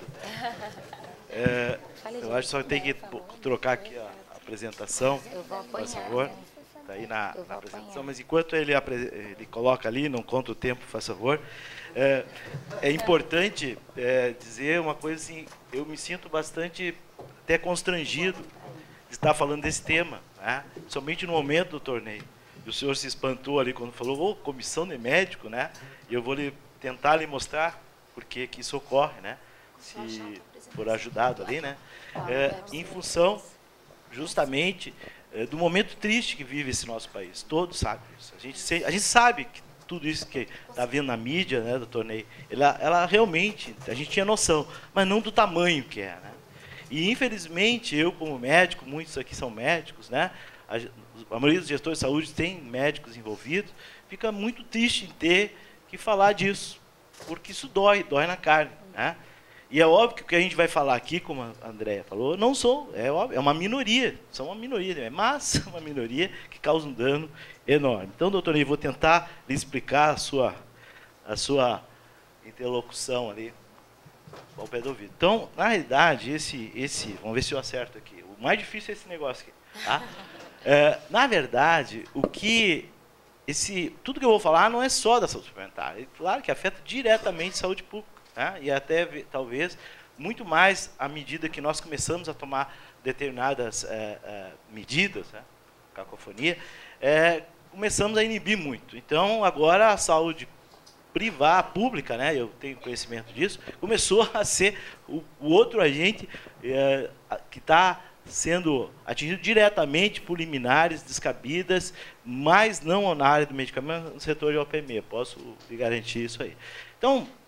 É, eu acho que só tem que trocar aqui a apresentação, por favor. Está aí na, na apresentação, mas enquanto ele, ele coloca ali, não conta o tempo, por favor. É, é importante é, dizer uma coisa assim, eu me sinto bastante até constrangido de estar falando desse tema, né? Somente no momento do torneio. E o senhor se espantou ali quando falou, oh, comissão de médico, né? E eu vou lhe, tentar lhe mostrar por que que isso ocorre, né? Se for ajudado ali, né? É, em função, justamente, é, do momento triste que vive esse nosso país. Todos sabem isso. A gente, a gente sabe que tudo isso que está vendo na mídia, né, do torneio, ela, ela realmente, a gente tinha noção, mas não do tamanho que é, né? E, infelizmente, eu como médico, muitos aqui são médicos, né? A, a maioria dos gestores de saúde tem médicos envolvidos, fica muito triste em ter que falar disso, porque isso dói, dói na carne, né? E é óbvio que o que a gente vai falar aqui, como a Andréia falou, não sou, é óbvio, é uma minoria, são uma minoria, mas uma minoria que causa um dano enorme. Então, doutor Ney, vou tentar lhe explicar a sua, a sua interlocução ali ao pé do ouvido. Então, na realidade, esse, esse, vamos ver se eu acerto aqui, o mais difícil é esse negócio aqui, tá? É, na verdade, o que esse, tudo que eu vou falar não é só da saúde suplementar, é claro que afeta diretamente a saúde pública, né? E até, talvez, muito mais à medida que nós começamos a tomar determinadas é, é, medidas, né? Cacofonia, é, começamos a inibir muito. Então, agora a saúde privada, pública, né? Eu tenho conhecimento disso, começou a ser o, o outro agente é, que está sendo atingido diretamente por liminares descabidas, mas não na área do medicamento, no setor de O P M E. Posso lhe garantir isso aí. Então,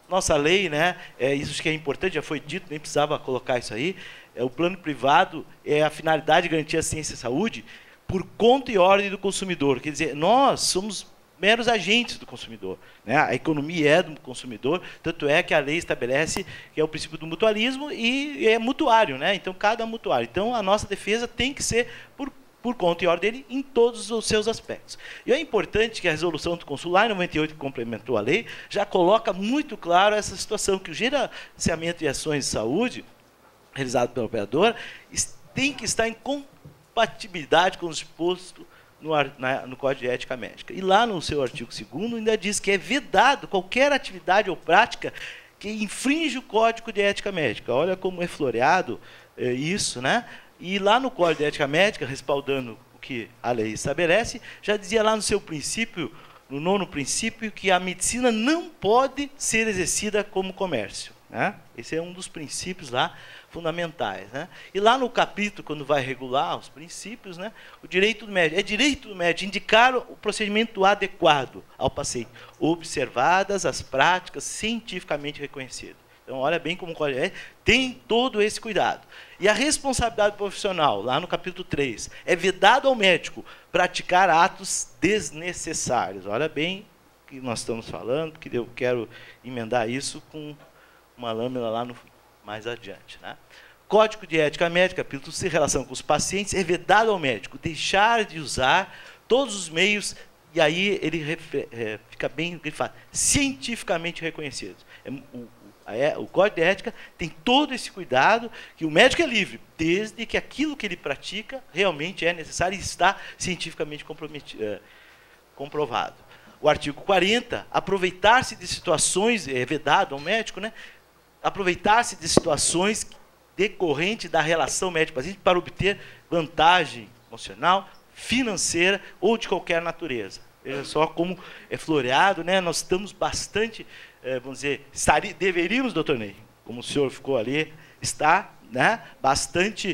nossa lei, né, é, isso que é importante, já foi dito, nem precisava colocar isso aí, é, o plano privado é a finalidade de garantir a ciência e a saúde por conta e ordem do consumidor. Quer dizer, nós somos meros agentes do consumidor, né? A economia é do consumidor, tanto é que a lei estabelece que é o princípio do mutualismo e é mutuário, né? Então, cada mutuário. Então, a nossa defesa tem que ser por por conta e ordem dele em todos os seus aspectos. E é importante que a resolução do Consul, em noventa e oito, que complementou a lei, já coloca muito claro essa situação, que o gerenciamento de ações de saúde, realizado pelo operador, tem que estar em compatibilidade com o disposto no, na, no Código de Ética Médica. E lá no seu artigo segundo ainda diz que é vedado qualquer atividade ou prática que infringe o Código de Ética Médica. Olha como é floreado é, isso, né? E lá no Código de Ética Médica, respaldando o que a lei estabelece, já dizia lá no seu princípio, no nono princípio, que a medicina não pode ser exercida como comércio, né? Esse é um dos princípios lá fundamentais, né? E lá no capítulo, quando vai regular os princípios, né, o direito do médico, é direito do médico indicar o procedimento adequado ao paciente, observadas as práticas cientificamente reconhecidas. Então, olha bem como o Código é, tem todo esse cuidado. E a responsabilidade profissional, lá no capítulo três, é vedado ao médico praticar atos desnecessários. Olha bem o que nós estamos falando, porque eu quero emendar isso com uma lâmina lá no, mais adiante, né? Código de Ética Médica, capítulo seis, relação com os pacientes, é vedado ao médico deixar de usar todos os meios, e aí ele é, fica bem o que ele fala, cientificamente reconhecidos. É, o, o Código de Ética tem todo esse cuidado, que o médico é livre, desde que aquilo que ele pratica realmente é necessário e está cientificamente comprometido, é, comprovado. O artigo quarenta, aproveitar-se de situações, é vedado ao médico, né? Aproveitar-se de situações decorrentes da relação médico-paciente para obter vantagem emocional, financeira ou de qualquer natureza. Veja só como é floreado, né? Nós estamos bastante... É, vamos dizer, estaria, deveríamos, doutor Ney, como o senhor ficou ali, está, né, bastante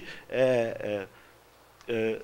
é, é, é,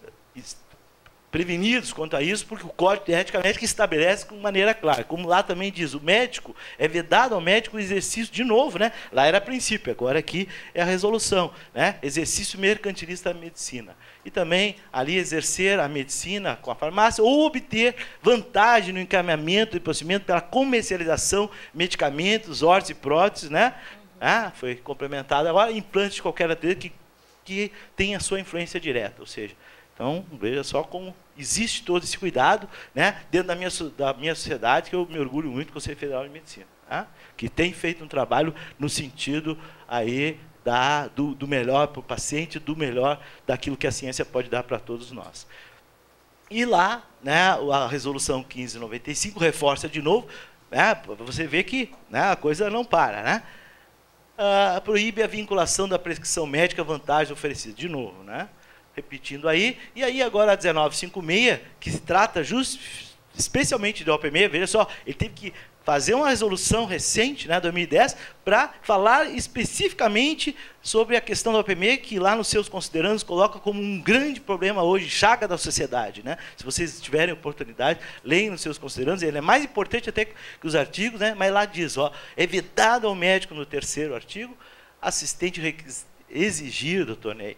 prevenidos quanto a isso, porque o Código de Ética Médica estabelece de maneira clara. Como lá também diz, o médico, é vedado ao médico o exercício, de novo, né, lá era princípio, agora aqui é a resolução, né, exercício mercantilista da medicina. E também ali exercer a medicina com a farmácia ou obter vantagem no encaminhamento e procedimento pela comercialização de medicamentos, órteses e próteses, né? Ah, foi complementado agora, implantes de qualquer natureza que, que tenha a sua influência direta, ou seja, então, veja só como existe todo esse cuidado, né, dentro da minha, da minha sociedade, que eu me orgulho muito do Conselho Federal de Medicina, tá? Que tem feito um trabalho no sentido aí da, do, do melhor para o paciente, do melhor daquilo que a ciência pode dar para todos nós. E lá, né, a resolução quinze noventa e cinco reforça de novo, né, para você ver que, né, a coisa não para, né? Ah, proíbe a vinculação da prescrição médica à vantagem oferecida, de novo, né? Repetindo aí, e aí agora a dezenove cinquenta e seis, que se trata just, especialmente do O P M E, veja só, ele teve que fazer uma resolução recente, né, dois mil e dez, para falar especificamente sobre a questão do O P M E, que lá nos seus considerandos coloca como um grande problema hoje, chaga da sociedade, né? Se vocês tiverem oportunidade, leiam nos seus considerandos, ele é mais importante até que os artigos, né? Mas lá diz, ó, é vedado ao médico no terceiro artigo, assistente exigir, doutor Ney,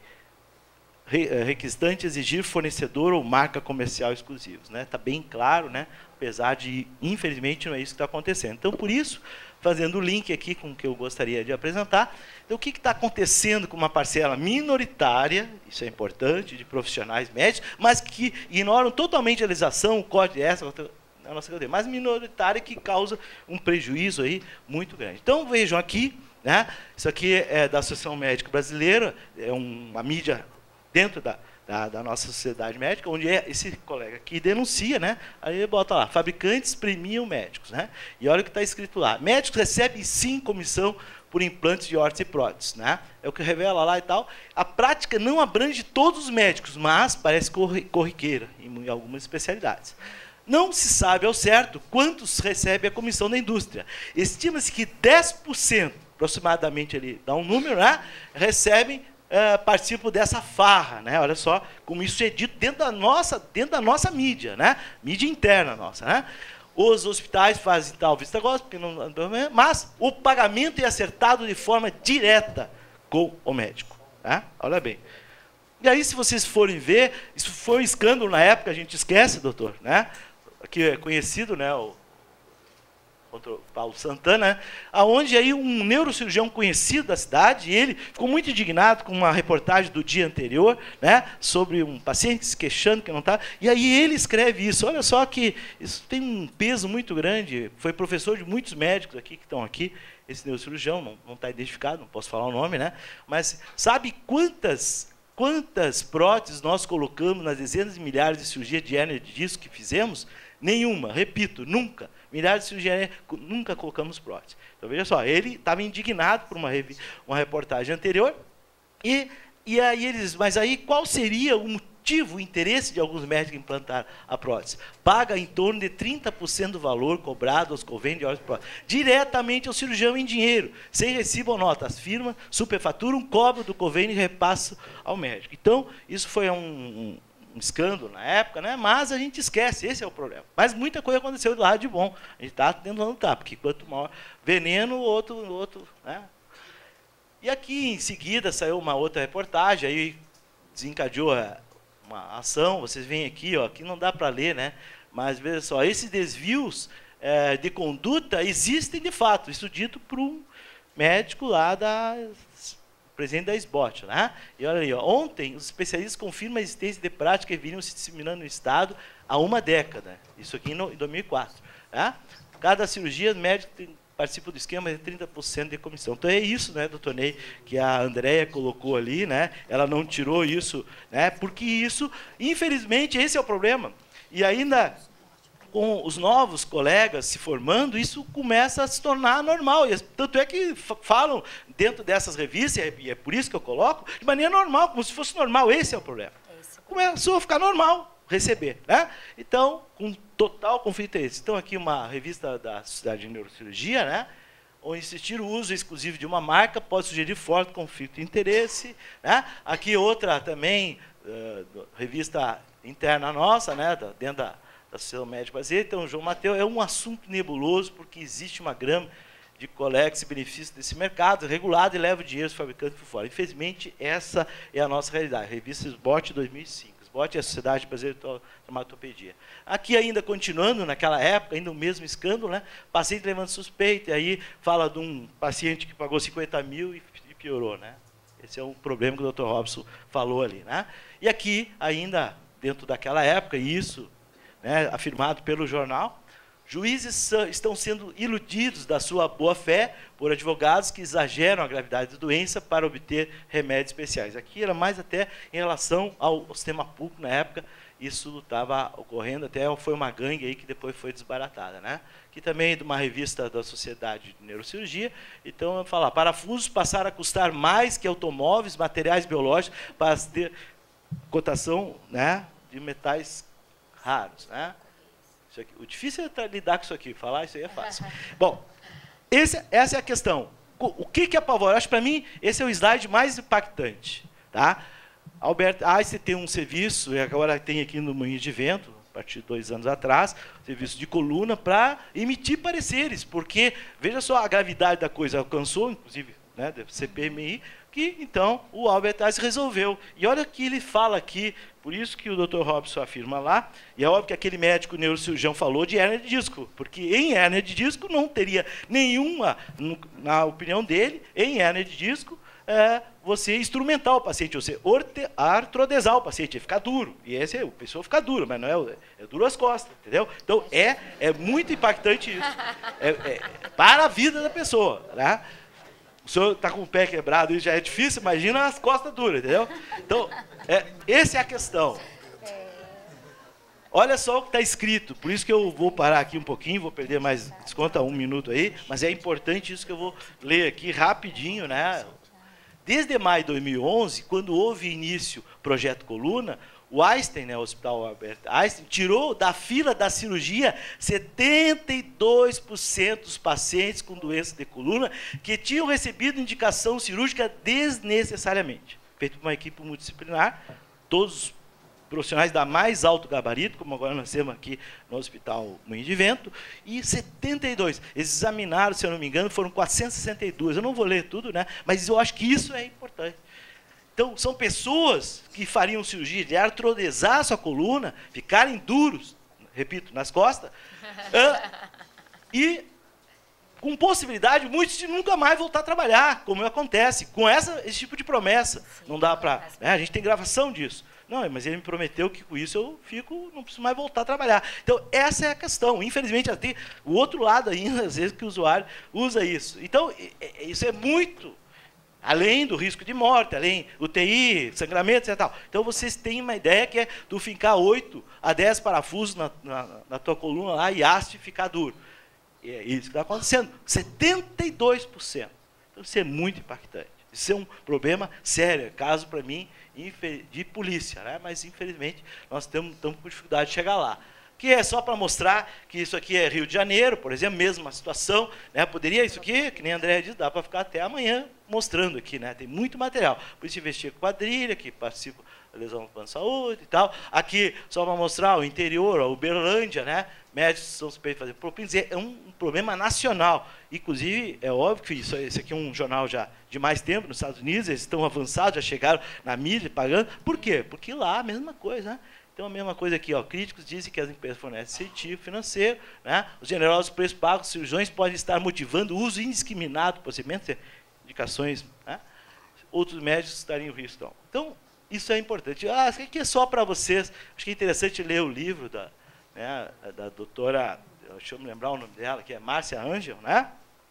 requisitante exigir fornecedor ou marca comercial exclusivos, né? Está bem claro, né? Apesar de, infelizmente, não é isso que está acontecendo. Então, por isso, fazendo o link aqui com o que eu gostaria de apresentar, então, o que está acontecendo com uma parcela minoritária, isso é importante, de profissionais médicos, mas que ignoram totalmente a legislação, o código de ética, a nossa cadeia, mas minoritária, que causa um prejuízo aí muito grande. Então, vejam aqui, né? Isso aqui é da Associação Médica Brasileira, é uma mídia dentro da, da, da nossa sociedade médica, onde é esse colega aqui denuncia, né? Aí ele bota lá, fabricantes premiam médicos, né? E olha o que está escrito lá, médicos recebem sim comissão por implantes de órteses e próteses, né? É o que revela lá e tal. A prática não abrange todos os médicos, mas parece corriqueira em algumas especialidades. Não se sabe ao certo quantos recebe a comissão da indústria. Estima-se que dez por cento, aproximadamente, ele dá um número, né? Recebem Uh, participam dessa farra, né? Olha só como isso é dito dentro da nossa, dentro da nossa mídia, né? Mídia interna nossa, né? os hospitais fazem tal vista grossa, porque não, mas o pagamento é acertado de forma direta com o médico. Tá? Olha bem. E aí, se vocês forem ver, isso foi um escândalo na época, a gente esquece, doutor, né? Que é conhecido, né, o contra o Paulo Santana, né? Aonde aí um neurocirurgião conhecido da cidade, ele ficou muito indignado com uma reportagem do dia anterior, né, sobre um paciente se queixando que não está, e aí ele escreve isso. Olha só que isso tem um peso muito grande, foi professor de muitos médicos aqui que estão aqui, esse neurocirurgião, não, não está identificado, não posso falar o nome, né, mas sabe quantas... Quantas próteses nós colocamos nas dezenas de milhares de cirurgias de hérnia de disco que fizemos? Nenhuma, repito, nunca. Milhares de cirurgias, nunca colocamos prótese. Então, veja só, ele estava indignado por uma, uma reportagem anterior, e, e aí eles, mas aí qual seria o motivo, o interesse de alguns médicos em implantar a prótese? Paga em torno de trinta por cento do valor cobrado aos convênios de órgãos de prótese, diretamente ao cirurgião em dinheiro, sem recibo ou nota. As firmas superfaturam, cobram do convênio e repassam ao médico. Então, isso foi um... um um escândalo na época, né? Mas a gente esquece, esse é o problema. Mas muita coisa aconteceu do lado de bom. A gente está tentando lutar, porque quanto maior veneno, o outro... outro, né? E aqui, em seguida, saiu uma outra reportagem, aí desencadeou uma ação, vocês veem aqui, ó, aqui não dá para ler, né? Mas, veja só, esses desvios é, de conduta existem de fato, isso dito por um médico lá da... presidente da S B O T, né? E olha aí, ó, ontem os especialistas confirmam a existência de práticas que vinham se disseminando no Estado há uma década. Isso aqui no, em dois mil e quatro. Né? Cada cirurgia, o médico tem, participa do esquema de trinta por cento de comissão. Então é isso, né, doutor Ney, que a Andréia colocou ali, né? Ela não tirou isso, né? Porque isso, infelizmente, esse é o problema. E ainda... com os novos colegas se formando, isso começa a se tornar normal. E tanto é que falam dentro dessas revistas, e é por isso que eu coloco, de maneira normal, como se fosse normal. Esse é o problema. Começou a ficar normal receber. Né? Então, com total conflito de interesse. Então, aqui uma revista da Sociedade de Neurocirurgia, né? Ou insistir o uso exclusivo de uma marca pode sugerir forte conflito de interesse. Né? Aqui outra também, uh, revista interna nossa, né? dentro da da Associação Médica Brasileira. Então, João Mateus, é um assunto nebuloso, porque existe uma grama de colegas que se beneficiam desse mercado regulado e leva o dinheiro dos fabricantes por fora. Infelizmente, essa é a nossa realidade. Revista S B O T dois mil e cinco. S B O T é a Sociedade Brasileira de Traumatologia. Aqui, ainda continuando, naquela época, ainda o mesmo escândalo, né? Paciente levando suspeita, e aí fala de um paciente que pagou cinquenta mil e piorou. Né? Esse é um problema que o doutor Robson falou ali. Né? E aqui, ainda dentro daquela época, e isso... né, afirmado pelo jornal, juízes estão sendo iludidos da sua boa-fé por advogados que exageram a gravidade da doença para obter remédios especiais. Aqui era mais até em relação ao sistema público na época, isso estava ocorrendo, até foi uma gangue aí que depois foi desbaratada. Né? Aqui também de uma revista da Sociedade de Neurocirurgia, então eu falar, parafusos passaram a custar mais que automóveis, materiais biológicos, para ter cotação, né, de metais raros, né? Isso aqui, o difícil é lidar com isso aqui, falar isso aí é fácil. Bom, esse, essa é a questão. O que que apavora? Acho que, para mim, esse é o slide mais impactante. Tá? Albert Einstein tem um serviço, e agora tem aqui no Moinho de Vento, a partir de dois anos atrás, serviço de coluna para emitir pareceres, porque, veja só, a gravidade da coisa alcançou, inclusive, né, da C P M I, que, então, o Albert Einstein resolveu. E olha o que ele fala aqui, por isso que o doutor Robson afirma lá, e é óbvio que aquele médico neurocirurgião falou de hérnia de disco, porque em hérnia de disco não teria nenhuma, na opinião dele, em hérnia de disco, é, você instrumentar o paciente, você artrodesar o paciente, ficar duro. E esse é, o pessoa fica duro, mas não é, é duro as costas, entendeu? Então, é, é muito impactante isso. É, é, para a vida da pessoa, né? O senhor está com o pé quebrado, isso já é difícil, imagina as costas duras, entendeu? Então, é, essa é a questão. Olha só o que está escrito, por isso que eu vou parar aqui um pouquinho, vou perder mais, desconta um minuto aí, mas é importante isso que eu vou ler aqui rapidinho, né? Desde maio de dois mil e onze, quando houve início do Projeto Coluna, o Einstein, né, o Hospital Albert Einstein, tirou da fila da cirurgia setenta e dois por cento dos pacientes com doença de coluna que tinham recebido indicação cirúrgica desnecessariamente. Feito por uma equipe multidisciplinar, todos profissionais da mais alto gabarito, como agora nós temos aqui no Hospital Moinho de Vento, e setenta e dois. Eles examinaram, se eu não me engano, foram quatrocentos e sessenta e dois. Eu não vou ler tudo, né? Mas eu acho que isso é importante. Então, são pessoas que fariam cirurgia de artrodesar a sua coluna, ficarem duros, repito, nas costas, uh, e com possibilidade, muitos de nunca mais voltar a trabalhar, como acontece, com essa, esse tipo de promessa. Sim, não dá para... Né, a gente tem gravação disso. Não, mas ele me prometeu que com isso eu fico, não preciso mais voltar a trabalhar. Então, essa é a questão. Infelizmente, até o outro lado ainda, às vezes, que o usuário usa isso. Então, isso é muito... Além do risco de morte, além U T I, sangramento, e tal. Então, vocês têm uma ideia que é tu fincar oito a dez parafusos na, na, na tua coluna lá e haste ficar duro. E é isso que está acontecendo. setenta e dois por cento. Então, isso é muito impactante. Isso é um problema sério, caso, para mim, de polícia. Né? Mas, infelizmente, nós estamos, estamos com dificuldade de chegar lá. Que é só para mostrar que isso aqui é Rio de Janeiro, por exemplo, mesma situação. Né? Poderia, isso aqui, que nem a André disse, dá para ficar até amanhã mostrando aqui. Né? Tem muito material. Por isso, investiga quadrilha, que participa da lesão do plano de saúde e tal. Aqui, só para mostrar o interior, a Uberlândia, né? Médicos são suspeitos de fazer propinas. É um, um problema nacional. Inclusive, é óbvio que isso, esse aqui é um jornal já de mais tempo nos Estados Unidos, eles estão avançados, já chegaram na mídia pagando. Por quê? Porque lá a mesma coisa, né? Então, a mesma coisa aqui, ó, críticos dizem que as empresas fornecem incentivo financeiro, né? Os generosos preços pagos, os cirurgiões podem estar motivando o uso indiscriminado do procedimento, indicações, né? Outros médicos estariam em risco. Então, então, isso é importante. Ah, isso aqui é só para vocês. Acho que é interessante ler o livro da, né, da doutora, deixa eu me lembrar o nome dela, que é Márcia Angel, né?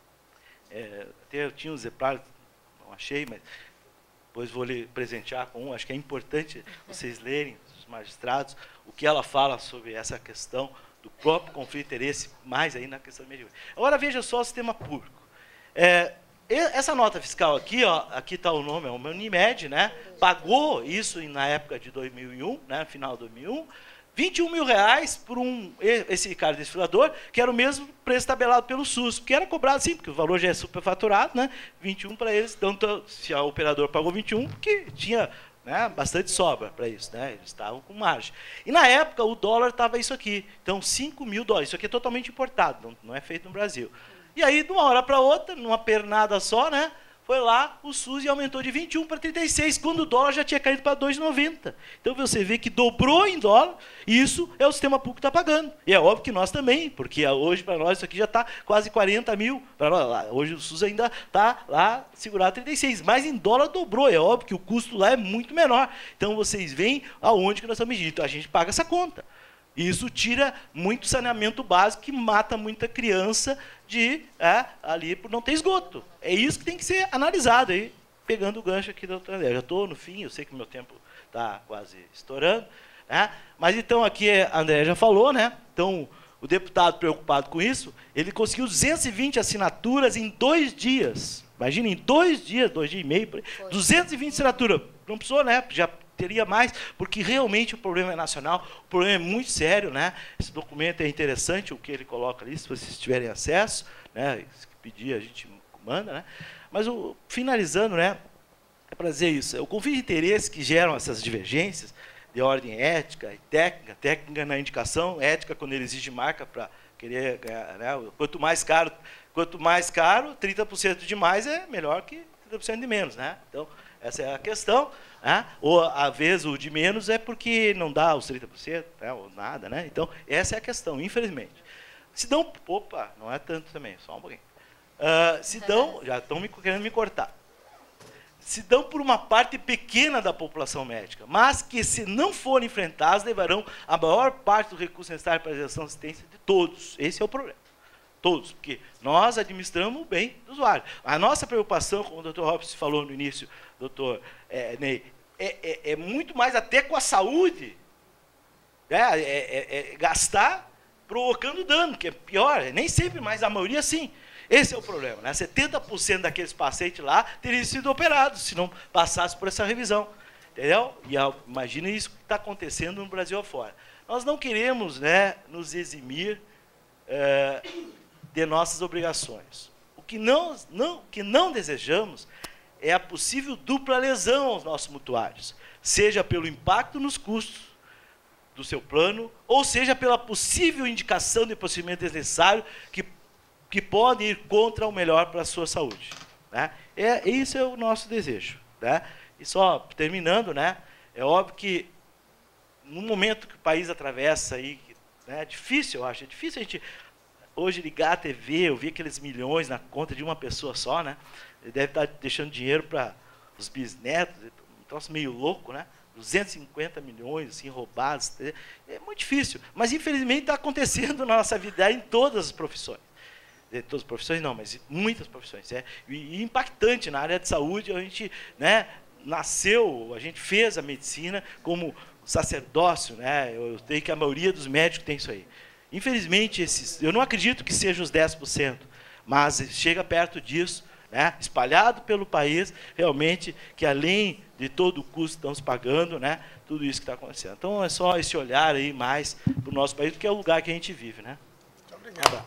É, até eu tinha um exemplar, não achei, mas depois vou lhe presentear com um. Acho que é importante vocês lerem, magistrados, o que ela fala sobre essa questão do próprio conflito de interesse, mais aí na questão medicamentosa. Agora, veja só o sistema público. É, essa nota fiscal aqui, ó, aqui está o nome, é uma Unimed, né? Pagou isso na época de dois mil e um, né, final de dois mil e um, vinte e um mil reais por um, esse cara desfilador, que era o mesmo preço tabelado pelo SUS, porque era cobrado sim, porque o valor já é superfaturado, né? vinte e um para eles, tanto se a operador pagou vinte e um, porque tinha... Né, bastante sobra para isso, né? Eles estavam com margem. E na época o dólar estava isso aqui, então cinco mil dólares. Isso aqui é totalmente importado, não, não é feito no Brasil. E aí, de uma hora para outra, numa pernada só, né? Foi lá o SUS e aumentou de vinte e um para trinta e seis, quando o dólar já tinha caído para dois e noventa. Então você vê que dobrou em dólar, e isso é o sistema público que está pagando. E é óbvio que nós também, porque hoje para nós isso aqui já está quase quarenta mil. Para nós, hoje o SUS ainda está lá segurado trinta e seis, mas em dólar dobrou. É óbvio que o custo lá é muito menor. Então vocês veem aonde que nós estamos medindo. Então a gente paga essa conta. E isso tira muito saneamento básico, que mata muita criança de, é, ali por não ter esgoto. É isso que tem que ser analisado, aí, pegando o gancho aqui da doutora André. Já estou no fim, eu sei que o meu tempo está quase estourando. Né? Mas então aqui a André já falou, né? Então o deputado preocupado com isso, ele conseguiu duzentas e vinte assinaturas em dois dias. Imagina, em dois dias, dois dias e meio, duzentas e vinte assinaturas. Não precisou, né? Já teria mais, porque realmente o problema é nacional, o problema é muito sério, né? Esse documento é interessante, o que ele coloca ali, se vocês tiverem acesso, né? Se pedir, a gente manda, né? Mas, o, finalizando, né? É para dizer isso, o conflito de interesse que geram essas divergências de ordem ética e técnica, técnica na indicação, ética quando ele exige marca para querer ganhar, né? Quanto mais caro, quanto mais caro, trinta por cento de mais é melhor que trinta por cento de menos, né? Então, essa é a questão. Né? Ou, às vezes, o de menos é porque não dá os trinta por cento, né? Ou nada. Né? Então, essa é a questão, infelizmente. Se dão... Opa, não é tanto também, só um pouquinho. Uh, se dão... Já estão me, querendo me cortar. Se dão por uma parte pequena da população médica, mas que, se não forem enfrentadas, levarão a maior parte do recurso necessário para a gestão de assistência de todos. Esse é o problema. Todos, porque nós administramos o bem do usuário. A nossa preocupação, como o doutor Robson falou no início, doutor é, Ney, é, é, é muito mais até com a saúde, né? é, é, é gastar provocando dano, que é pior, nem sempre, mas a maioria sim. Esse é o problema. Né? setenta por cento daqueles pacientes lá teriam sido operados, se não passasse por essa revisão. Entendeu? E imagina isso que está acontecendo no Brasil afora. Nós não queremos, né, nos eximir é, de nossas obrigações. O que não, não, que não desejamos é a possível dupla lesão aos nossos mutuários, seja pelo impacto nos custos, do seu plano, ou seja, pela possível indicação de procedimento desnecessário que, que podem ir contra o melhor para a sua saúde. Né? É, esse é o nosso desejo. Né? E só terminando, né, é óbvio que no momento que o país atravessa, aí, né, é difícil, eu acho, é difícil a gente hoje ligar a T V, eu vi aqueles milhões na conta de uma pessoa só, né? Ele deve estar deixando dinheiro para os bisnetos, um troço meio louco, né? duzentos e cinquenta milhões assim, roubados. É muito difícil. Mas, infelizmente, está acontecendo na nossa vida em todas as profissões. De todas as profissões não, mas muitas profissões. É. E, e impactante na área de saúde, a gente, né, nasceu, a gente fez a medicina como sacerdócio, né? Eu sei que a maioria dos médicos tem isso aí. Infelizmente, esses, eu não acredito que seja os dez por cento, mas chega perto disso, né, espalhado pelo país, realmente, que além de todo o custo que estamos pagando, né, tudo isso que está acontecendo. Então, é só esse olhar aí mais para o nosso país, porque é o lugar que a gente vive. Né? Muito obrigado.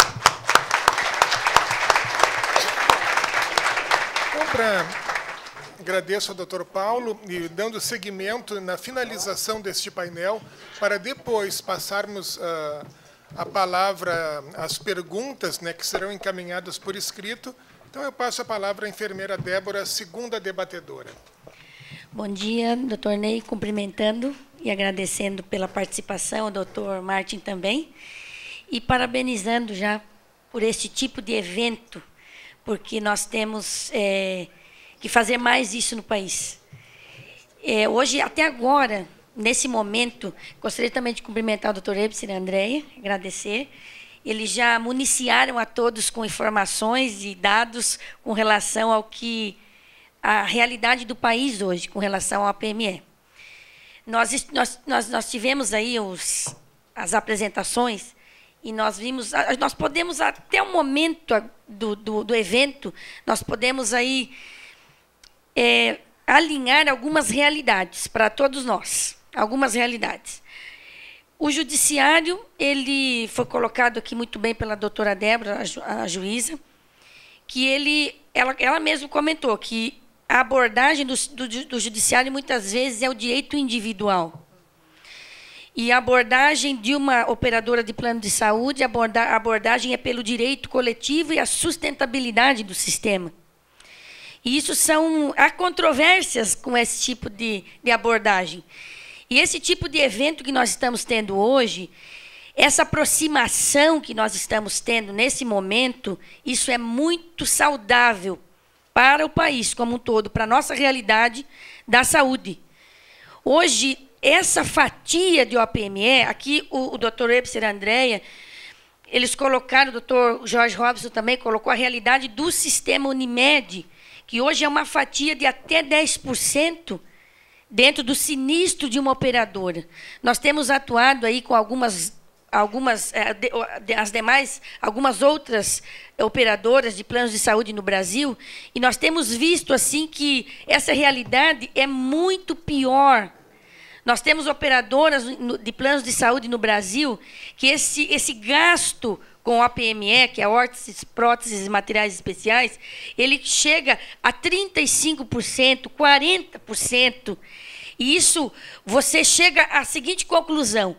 Então, pra, agradeço ao doutor Paulo, e dando seguimento na finalização deste painel, para depois passarmos uh, a palavra, as perguntas, né, que serão encaminhadas por escrito. Então, eu passo a palavra à enfermeira Débora, segunda debatedora. Bom dia, doutor Ney, cumprimentando e agradecendo pela participação, o doutor Martin também, e parabenizando já por este tipo de evento, porque nós temos é, que fazer mais isso no país. É, hoje, até agora, nesse momento, gostaria também de cumprimentar o doutor Ebser e a Andréia, agradecer. Eles já municiaram a todos com informações e dados com relação ao que a realidade do país hoje, com relação ao A P M E. Nós, nós, nós, nós tivemos aí os, as apresentações e nós vimos, nós podemos, até o momento do, do, do evento, nós podemos aí é, alinhar algumas realidades para todos nós, algumas realidades. O judiciário, ele foi colocado aqui muito bem pela doutora Débora, a, ju, a juíza, que ele, ela, ela mesma comentou que a abordagem do, do, do judiciário, muitas vezes, é o direito individual. E a abordagem de uma operadora de plano de saúde, a, aborda, a abordagem é pelo direito coletivo e a sustentabilidade do sistema. E isso são, há controvérsias com esse tipo de, de abordagem. E esse tipo de evento que nós estamos tendo hoje, essa aproximação que nós estamos tendo nesse momento, isso é muito saudável para o país como um todo, para a nossa realidade da saúde. Hoje, essa fatia de O P M E, aqui o, o doutor Ebser e a Andréia, eles colocaram, o doutor Jorge Robson também colocou a realidade do sistema Unimed, que hoje é uma fatia de até dez por cento dentro do sinistro de uma operadora. Nós temos atuado aí com algumas, algumas as demais, algumas outras operadoras de planos de saúde no Brasil, e nós temos visto assim que essa realidade é muito pior. Nós temos operadoras de planos de saúde no Brasil que esse, esse gasto com a P M E, que é órteses, próteses e materiais especiais, ele chega a trinta e cinco por cento, quarenta por cento. E isso, você chega à seguinte conclusão: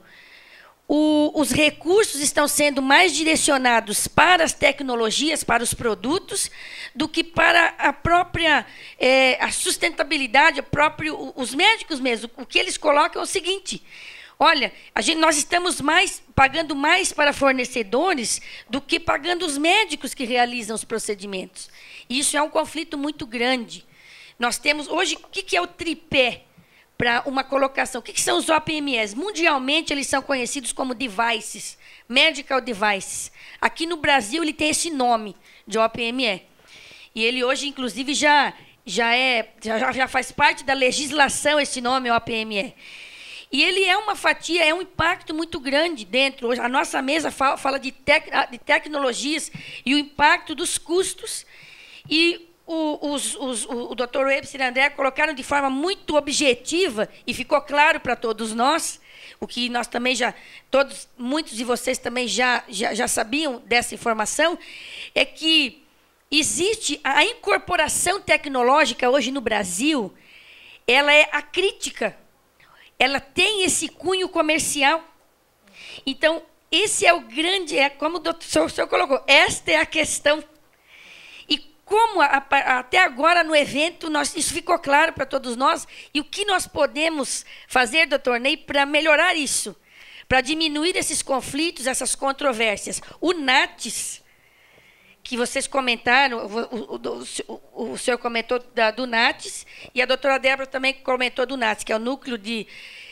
o, os recursos estão sendo mais direcionados para as tecnologias, para os produtos, do que para a própria é, a sustentabilidade, a próprio, os médicos mesmo. O que eles colocam é o seguinte: olha, a gente, nós estamos mais, pagando mais para fornecedores do que pagando os médicos que realizam os procedimentos. E isso é um conflito muito grande. Nós temos, hoje, o que é o tripé para uma colocação? O que são os O P M Es? Mundialmente, eles são conhecidos como devices, medical devices. Aqui no Brasil, ele tem esse nome de O P M E. E ele hoje, inclusive, já, já, é, já, já faz parte da legislação esse nome, O P M E. E ele é uma fatia, é um impacto muito grande dentro. A nossa mesa fala, fala de, tec, de tecnologias e o impacto dos custos. E o, os, os, o, o doutor Ebser e a André colocaram de forma muito objetiva, e ficou claro para todos nós, o que nós também já, todos, muitos de vocês também já, já, já sabiam dessa informação, é que existe a incorporação tecnológica hoje no Brasil, ela é a crítica. ela tem esse cunho comercial. Então, esse é o grande, é como o doutor o senhor colocou, esta é a questão. E como a, a, até agora no evento, nós, isso ficou claro para todos nós, e o que nós podemos fazer, doutor Ney, para melhorar isso, para diminuir esses conflitos, essas controvérsias. O NATS, que vocês comentaram, o, o, o, o senhor comentou da, do NATS, e a doutora Débora também comentou do NATS, que é o Núcleo de,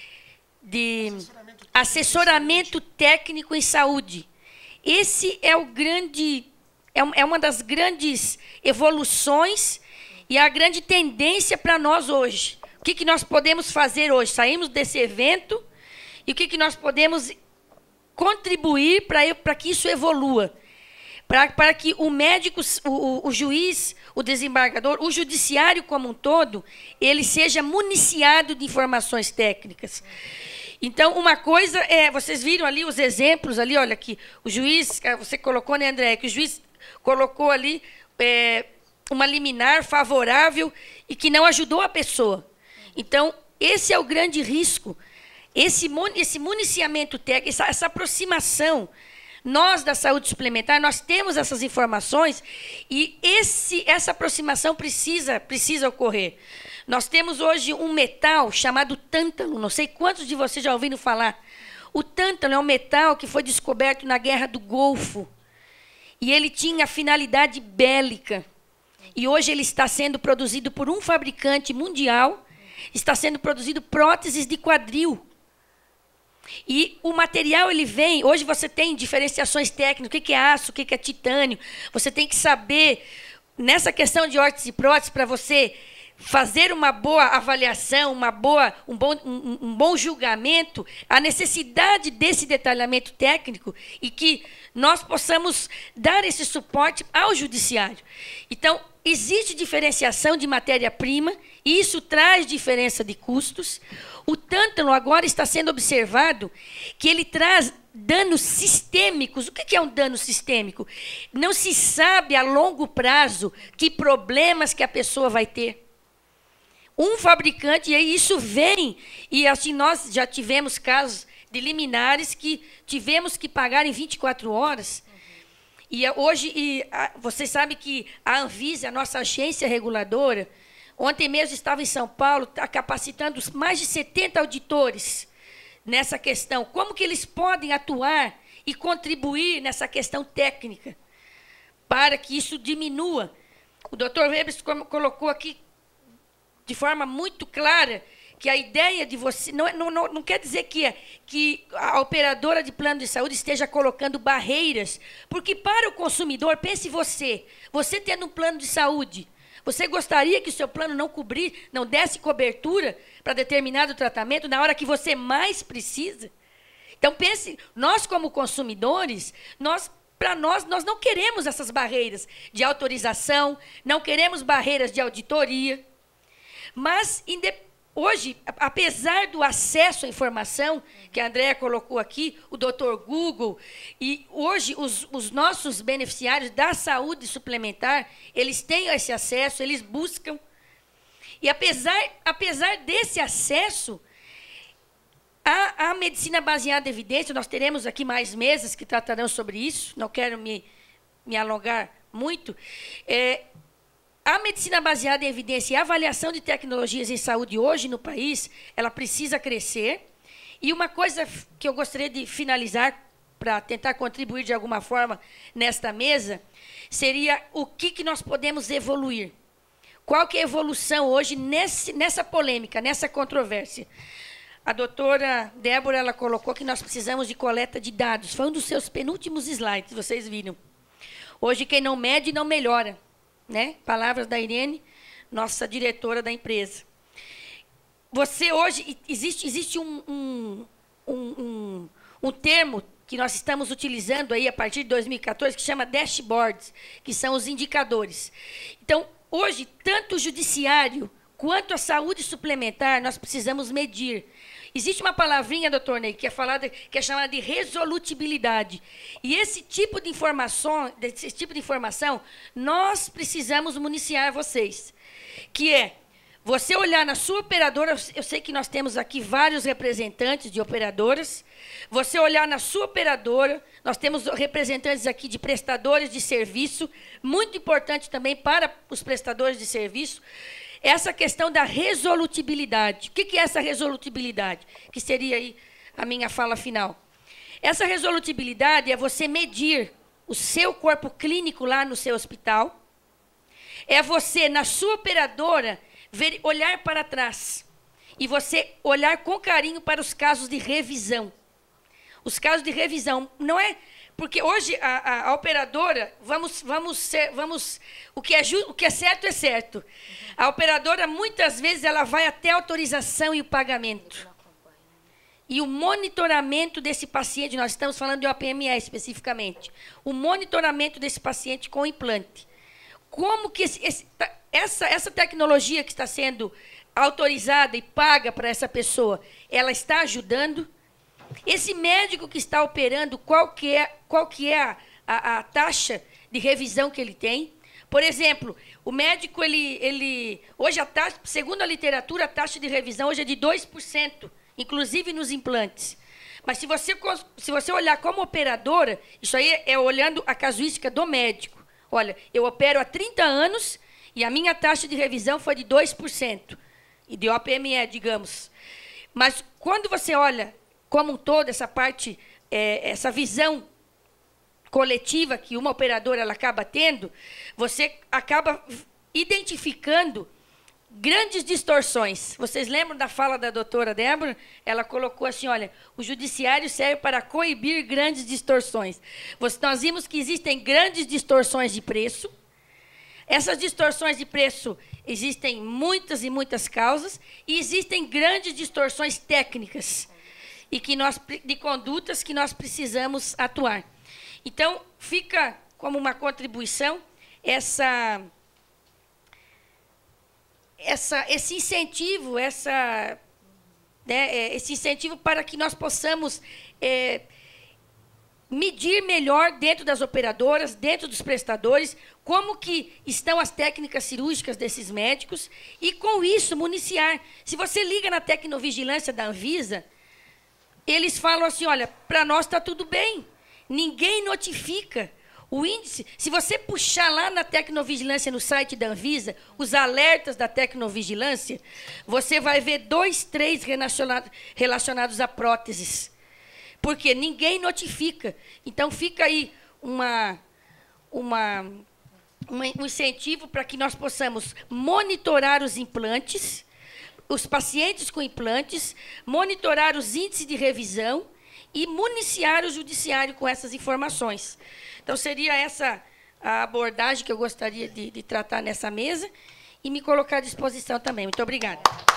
de assessoramento, assessoramento técnico em saúde. Esse é o grande, é, é uma das grandes evoluções e a grande tendência para nós hoje. O que, que nós podemos fazer hoje? Saímos desse evento e o que, que nós podemos contribuir para que isso evolua? Para, para que o médico, o, o, o juiz, o desembargador, o judiciário como um todo, ele seja municiado de informações técnicas. Então, uma coisa é, vocês viram ali os exemplos, ali, olha aqui, o juiz, você colocou, né, André, que o juiz colocou ali é, uma liminar favorável e que não ajudou a pessoa. Então, esse é o grande risco, esse, esse municiamento técnico, essa, essa aproximação. Nós, da saúde suplementar, nós temos essas informações e esse, essa aproximação precisa, precisa ocorrer. Nós temos hoje um metal chamado tântalo, não sei quantos de vocês já ouviram falar. O tântalo é um metal que foi descoberto na Guerra do Golfo e ele tinha finalidade bélica. E hoje ele está sendo produzido por um fabricante mundial, está sendo produzido próteses de quadril. E o material, ele vem, hoje você tem diferenciações técnicas, o que é aço, o que é titânio. Você tem que saber, nessa questão de órteses e próteses, para você fazer uma boa avaliação, uma boa, um, bom, um, um bom julgamento, a necessidade desse detalhamento técnico e que nós possamos dar esse suporte ao judiciário. Então, existe diferenciação de matéria-prima e isso traz diferença de custos. O tântalo agora está sendo observado que ele traz danos sistêmicos. O que é um dano sistêmico? Não se sabe a longo prazo que problemas que a pessoa vai ter. Um fabricante, e aí isso vem, e assim nós já tivemos casos de liminares que tivemos que pagar em vinte e quatro horas. Uhum. E hoje, e, a, vocês sabem que a Anvisa, a nossa agência reguladora, ontem mesmo estava em São Paulo, tá capacitando mais de setenta auditores nessa questão. Como que eles podem atuar e contribuir nessa questão técnica para que isso diminua? O doutor Weber colocou aqui de forma muito clara que a ideia de você... Não, não, não, não quer dizer que, que a operadora de plano de saúde esteja colocando barreiras, porque para o consumidor, pense você, você tendo um plano de saúde, você gostaria que o seu plano não cobrir, não desse cobertura para determinado tratamento na hora que você mais precisa? Então, pense, nós como consumidores, nós, para nós, nós não queremos essas barreiras de autorização, não queremos barreiras de auditoria. Mas, hoje, apesar do acesso à informação, que a Andréa colocou aqui, o doutor Google, e hoje os, os nossos beneficiários da saúde suplementar, eles têm esse acesso, eles buscam. E, apesar, apesar desse acesso, a, a medicina baseada em evidência, nós teremos aqui mais mesas que tratarão sobre isso, não quero me, me alongar muito, é, a medicina baseada em evidência e a avaliação de tecnologias em saúde hoje no país, ela precisa crescer. E uma coisa que eu gostaria de finalizar, para tentar contribuir de alguma forma nesta mesa, seria o que, que nós podemos evoluir. Qual que é a evolução hoje nesse, nessa polêmica, nessa controvérsia? A doutora Débora ela colocou que nós precisamos de coleta de dados. Foi um dos seus penúltimos slides, vocês viram. Hoje, quem não mede, não melhora. Né? Palavras da Irene, nossa diretora da empresa. Você hoje, existe, existe um, um, um, um, um termo que nós estamos utilizando aí a partir de dois mil e quatorze, que chama dashboards, que são os indicadores. Então, hoje, tanto o judiciário quanto a saúde suplementar, nós precisamos medir. Existe uma palavrinha, doutor Ney, que é, falada, que é chamada de resolutibilidade. E esse tipo de informação, esse tipo de informação, nós precisamos municiar vocês. Que é, Você olhar na sua operadora, eu sei que nós temos aqui vários representantes de operadoras. Você olhar na sua operadora, nós temos representantes aqui de prestadores de serviço, muito importante também para os prestadores de serviço, essa questão da resolutibilidade. O que é essa resolutibilidade? Que seria aí a minha fala final. Essa resolutibilidade é você medir o seu corpo clínico lá no seu hospital, é você, na sua operadora, ver, olhar para trás e você olhar com carinho para os casos de revisão. Os casos de revisão, não é... Porque hoje a, a, a operadora, vamos, vamos, ser, vamos o, que é ju, o que é certo é certo. A operadora, muitas vezes, ela vai até a autorização e o pagamento. E o monitoramento desse paciente, nós estamos falando de O P M E especificamente, o monitoramento desse paciente com implante. Como que esse, esse, essa, essa tecnologia que está sendo autorizada e paga para essa pessoa, ela está ajudando? Esse médico que está operando, qual que é, qual que é a, a, a taxa de revisão que ele tem? Por exemplo, o médico, ele, ele, hoje, a taxa, segundo a literatura, a taxa de revisão hoje é de dois por cento, inclusive nos implantes. Mas se você, se você olhar como operadora, isso aí é olhando a casuística do médico. Olha, eu opero há trinta anos e a minha taxa de revisão foi de dois por cento. E de O P M E, digamos. Mas quando você olha como um todo essa parte, é, essa visão coletiva que uma operadora ela acaba tendo, você acaba identificando grandes distorções. Vocês lembram da fala da doutora Débora? Ela colocou assim, olha, o judiciário serve para coibir grandes distorções. Nós vimos que existem grandes distorções de preço. Essas distorções de preço existem muitas e muitas causas, e existem grandes distorções técnicas e que nós, de condutas que nós precisamos atuar. Então, fica como uma contribuição essa... Essa, esse incentivo, essa, né, esse incentivo para que nós possamos é, medir melhor dentro das operadoras, dentro dos prestadores, como que estão as técnicas cirúrgicas desses médicos e, com isso, municiar. Se você liga na tecnovigilância da Anvisa, eles falam assim, olha, para nós está tudo bem, ninguém notifica. O índice, se você puxar lá na tecnovigilância, no site da Anvisa, os alertas da tecnovigilância, você vai ver dois, três relacionados, relacionados a próteses. Porque ninguém notifica. Então, fica aí uma, uma, um incentivo para que nós possamos monitorar os implantes, os pacientes com implantes, monitorar os índices de revisão e municiar o judiciário com essas informações. Então, seria essa a abordagem que eu gostaria de, de tratar nessa mesa e me colocar à disposição também. Muito obrigada.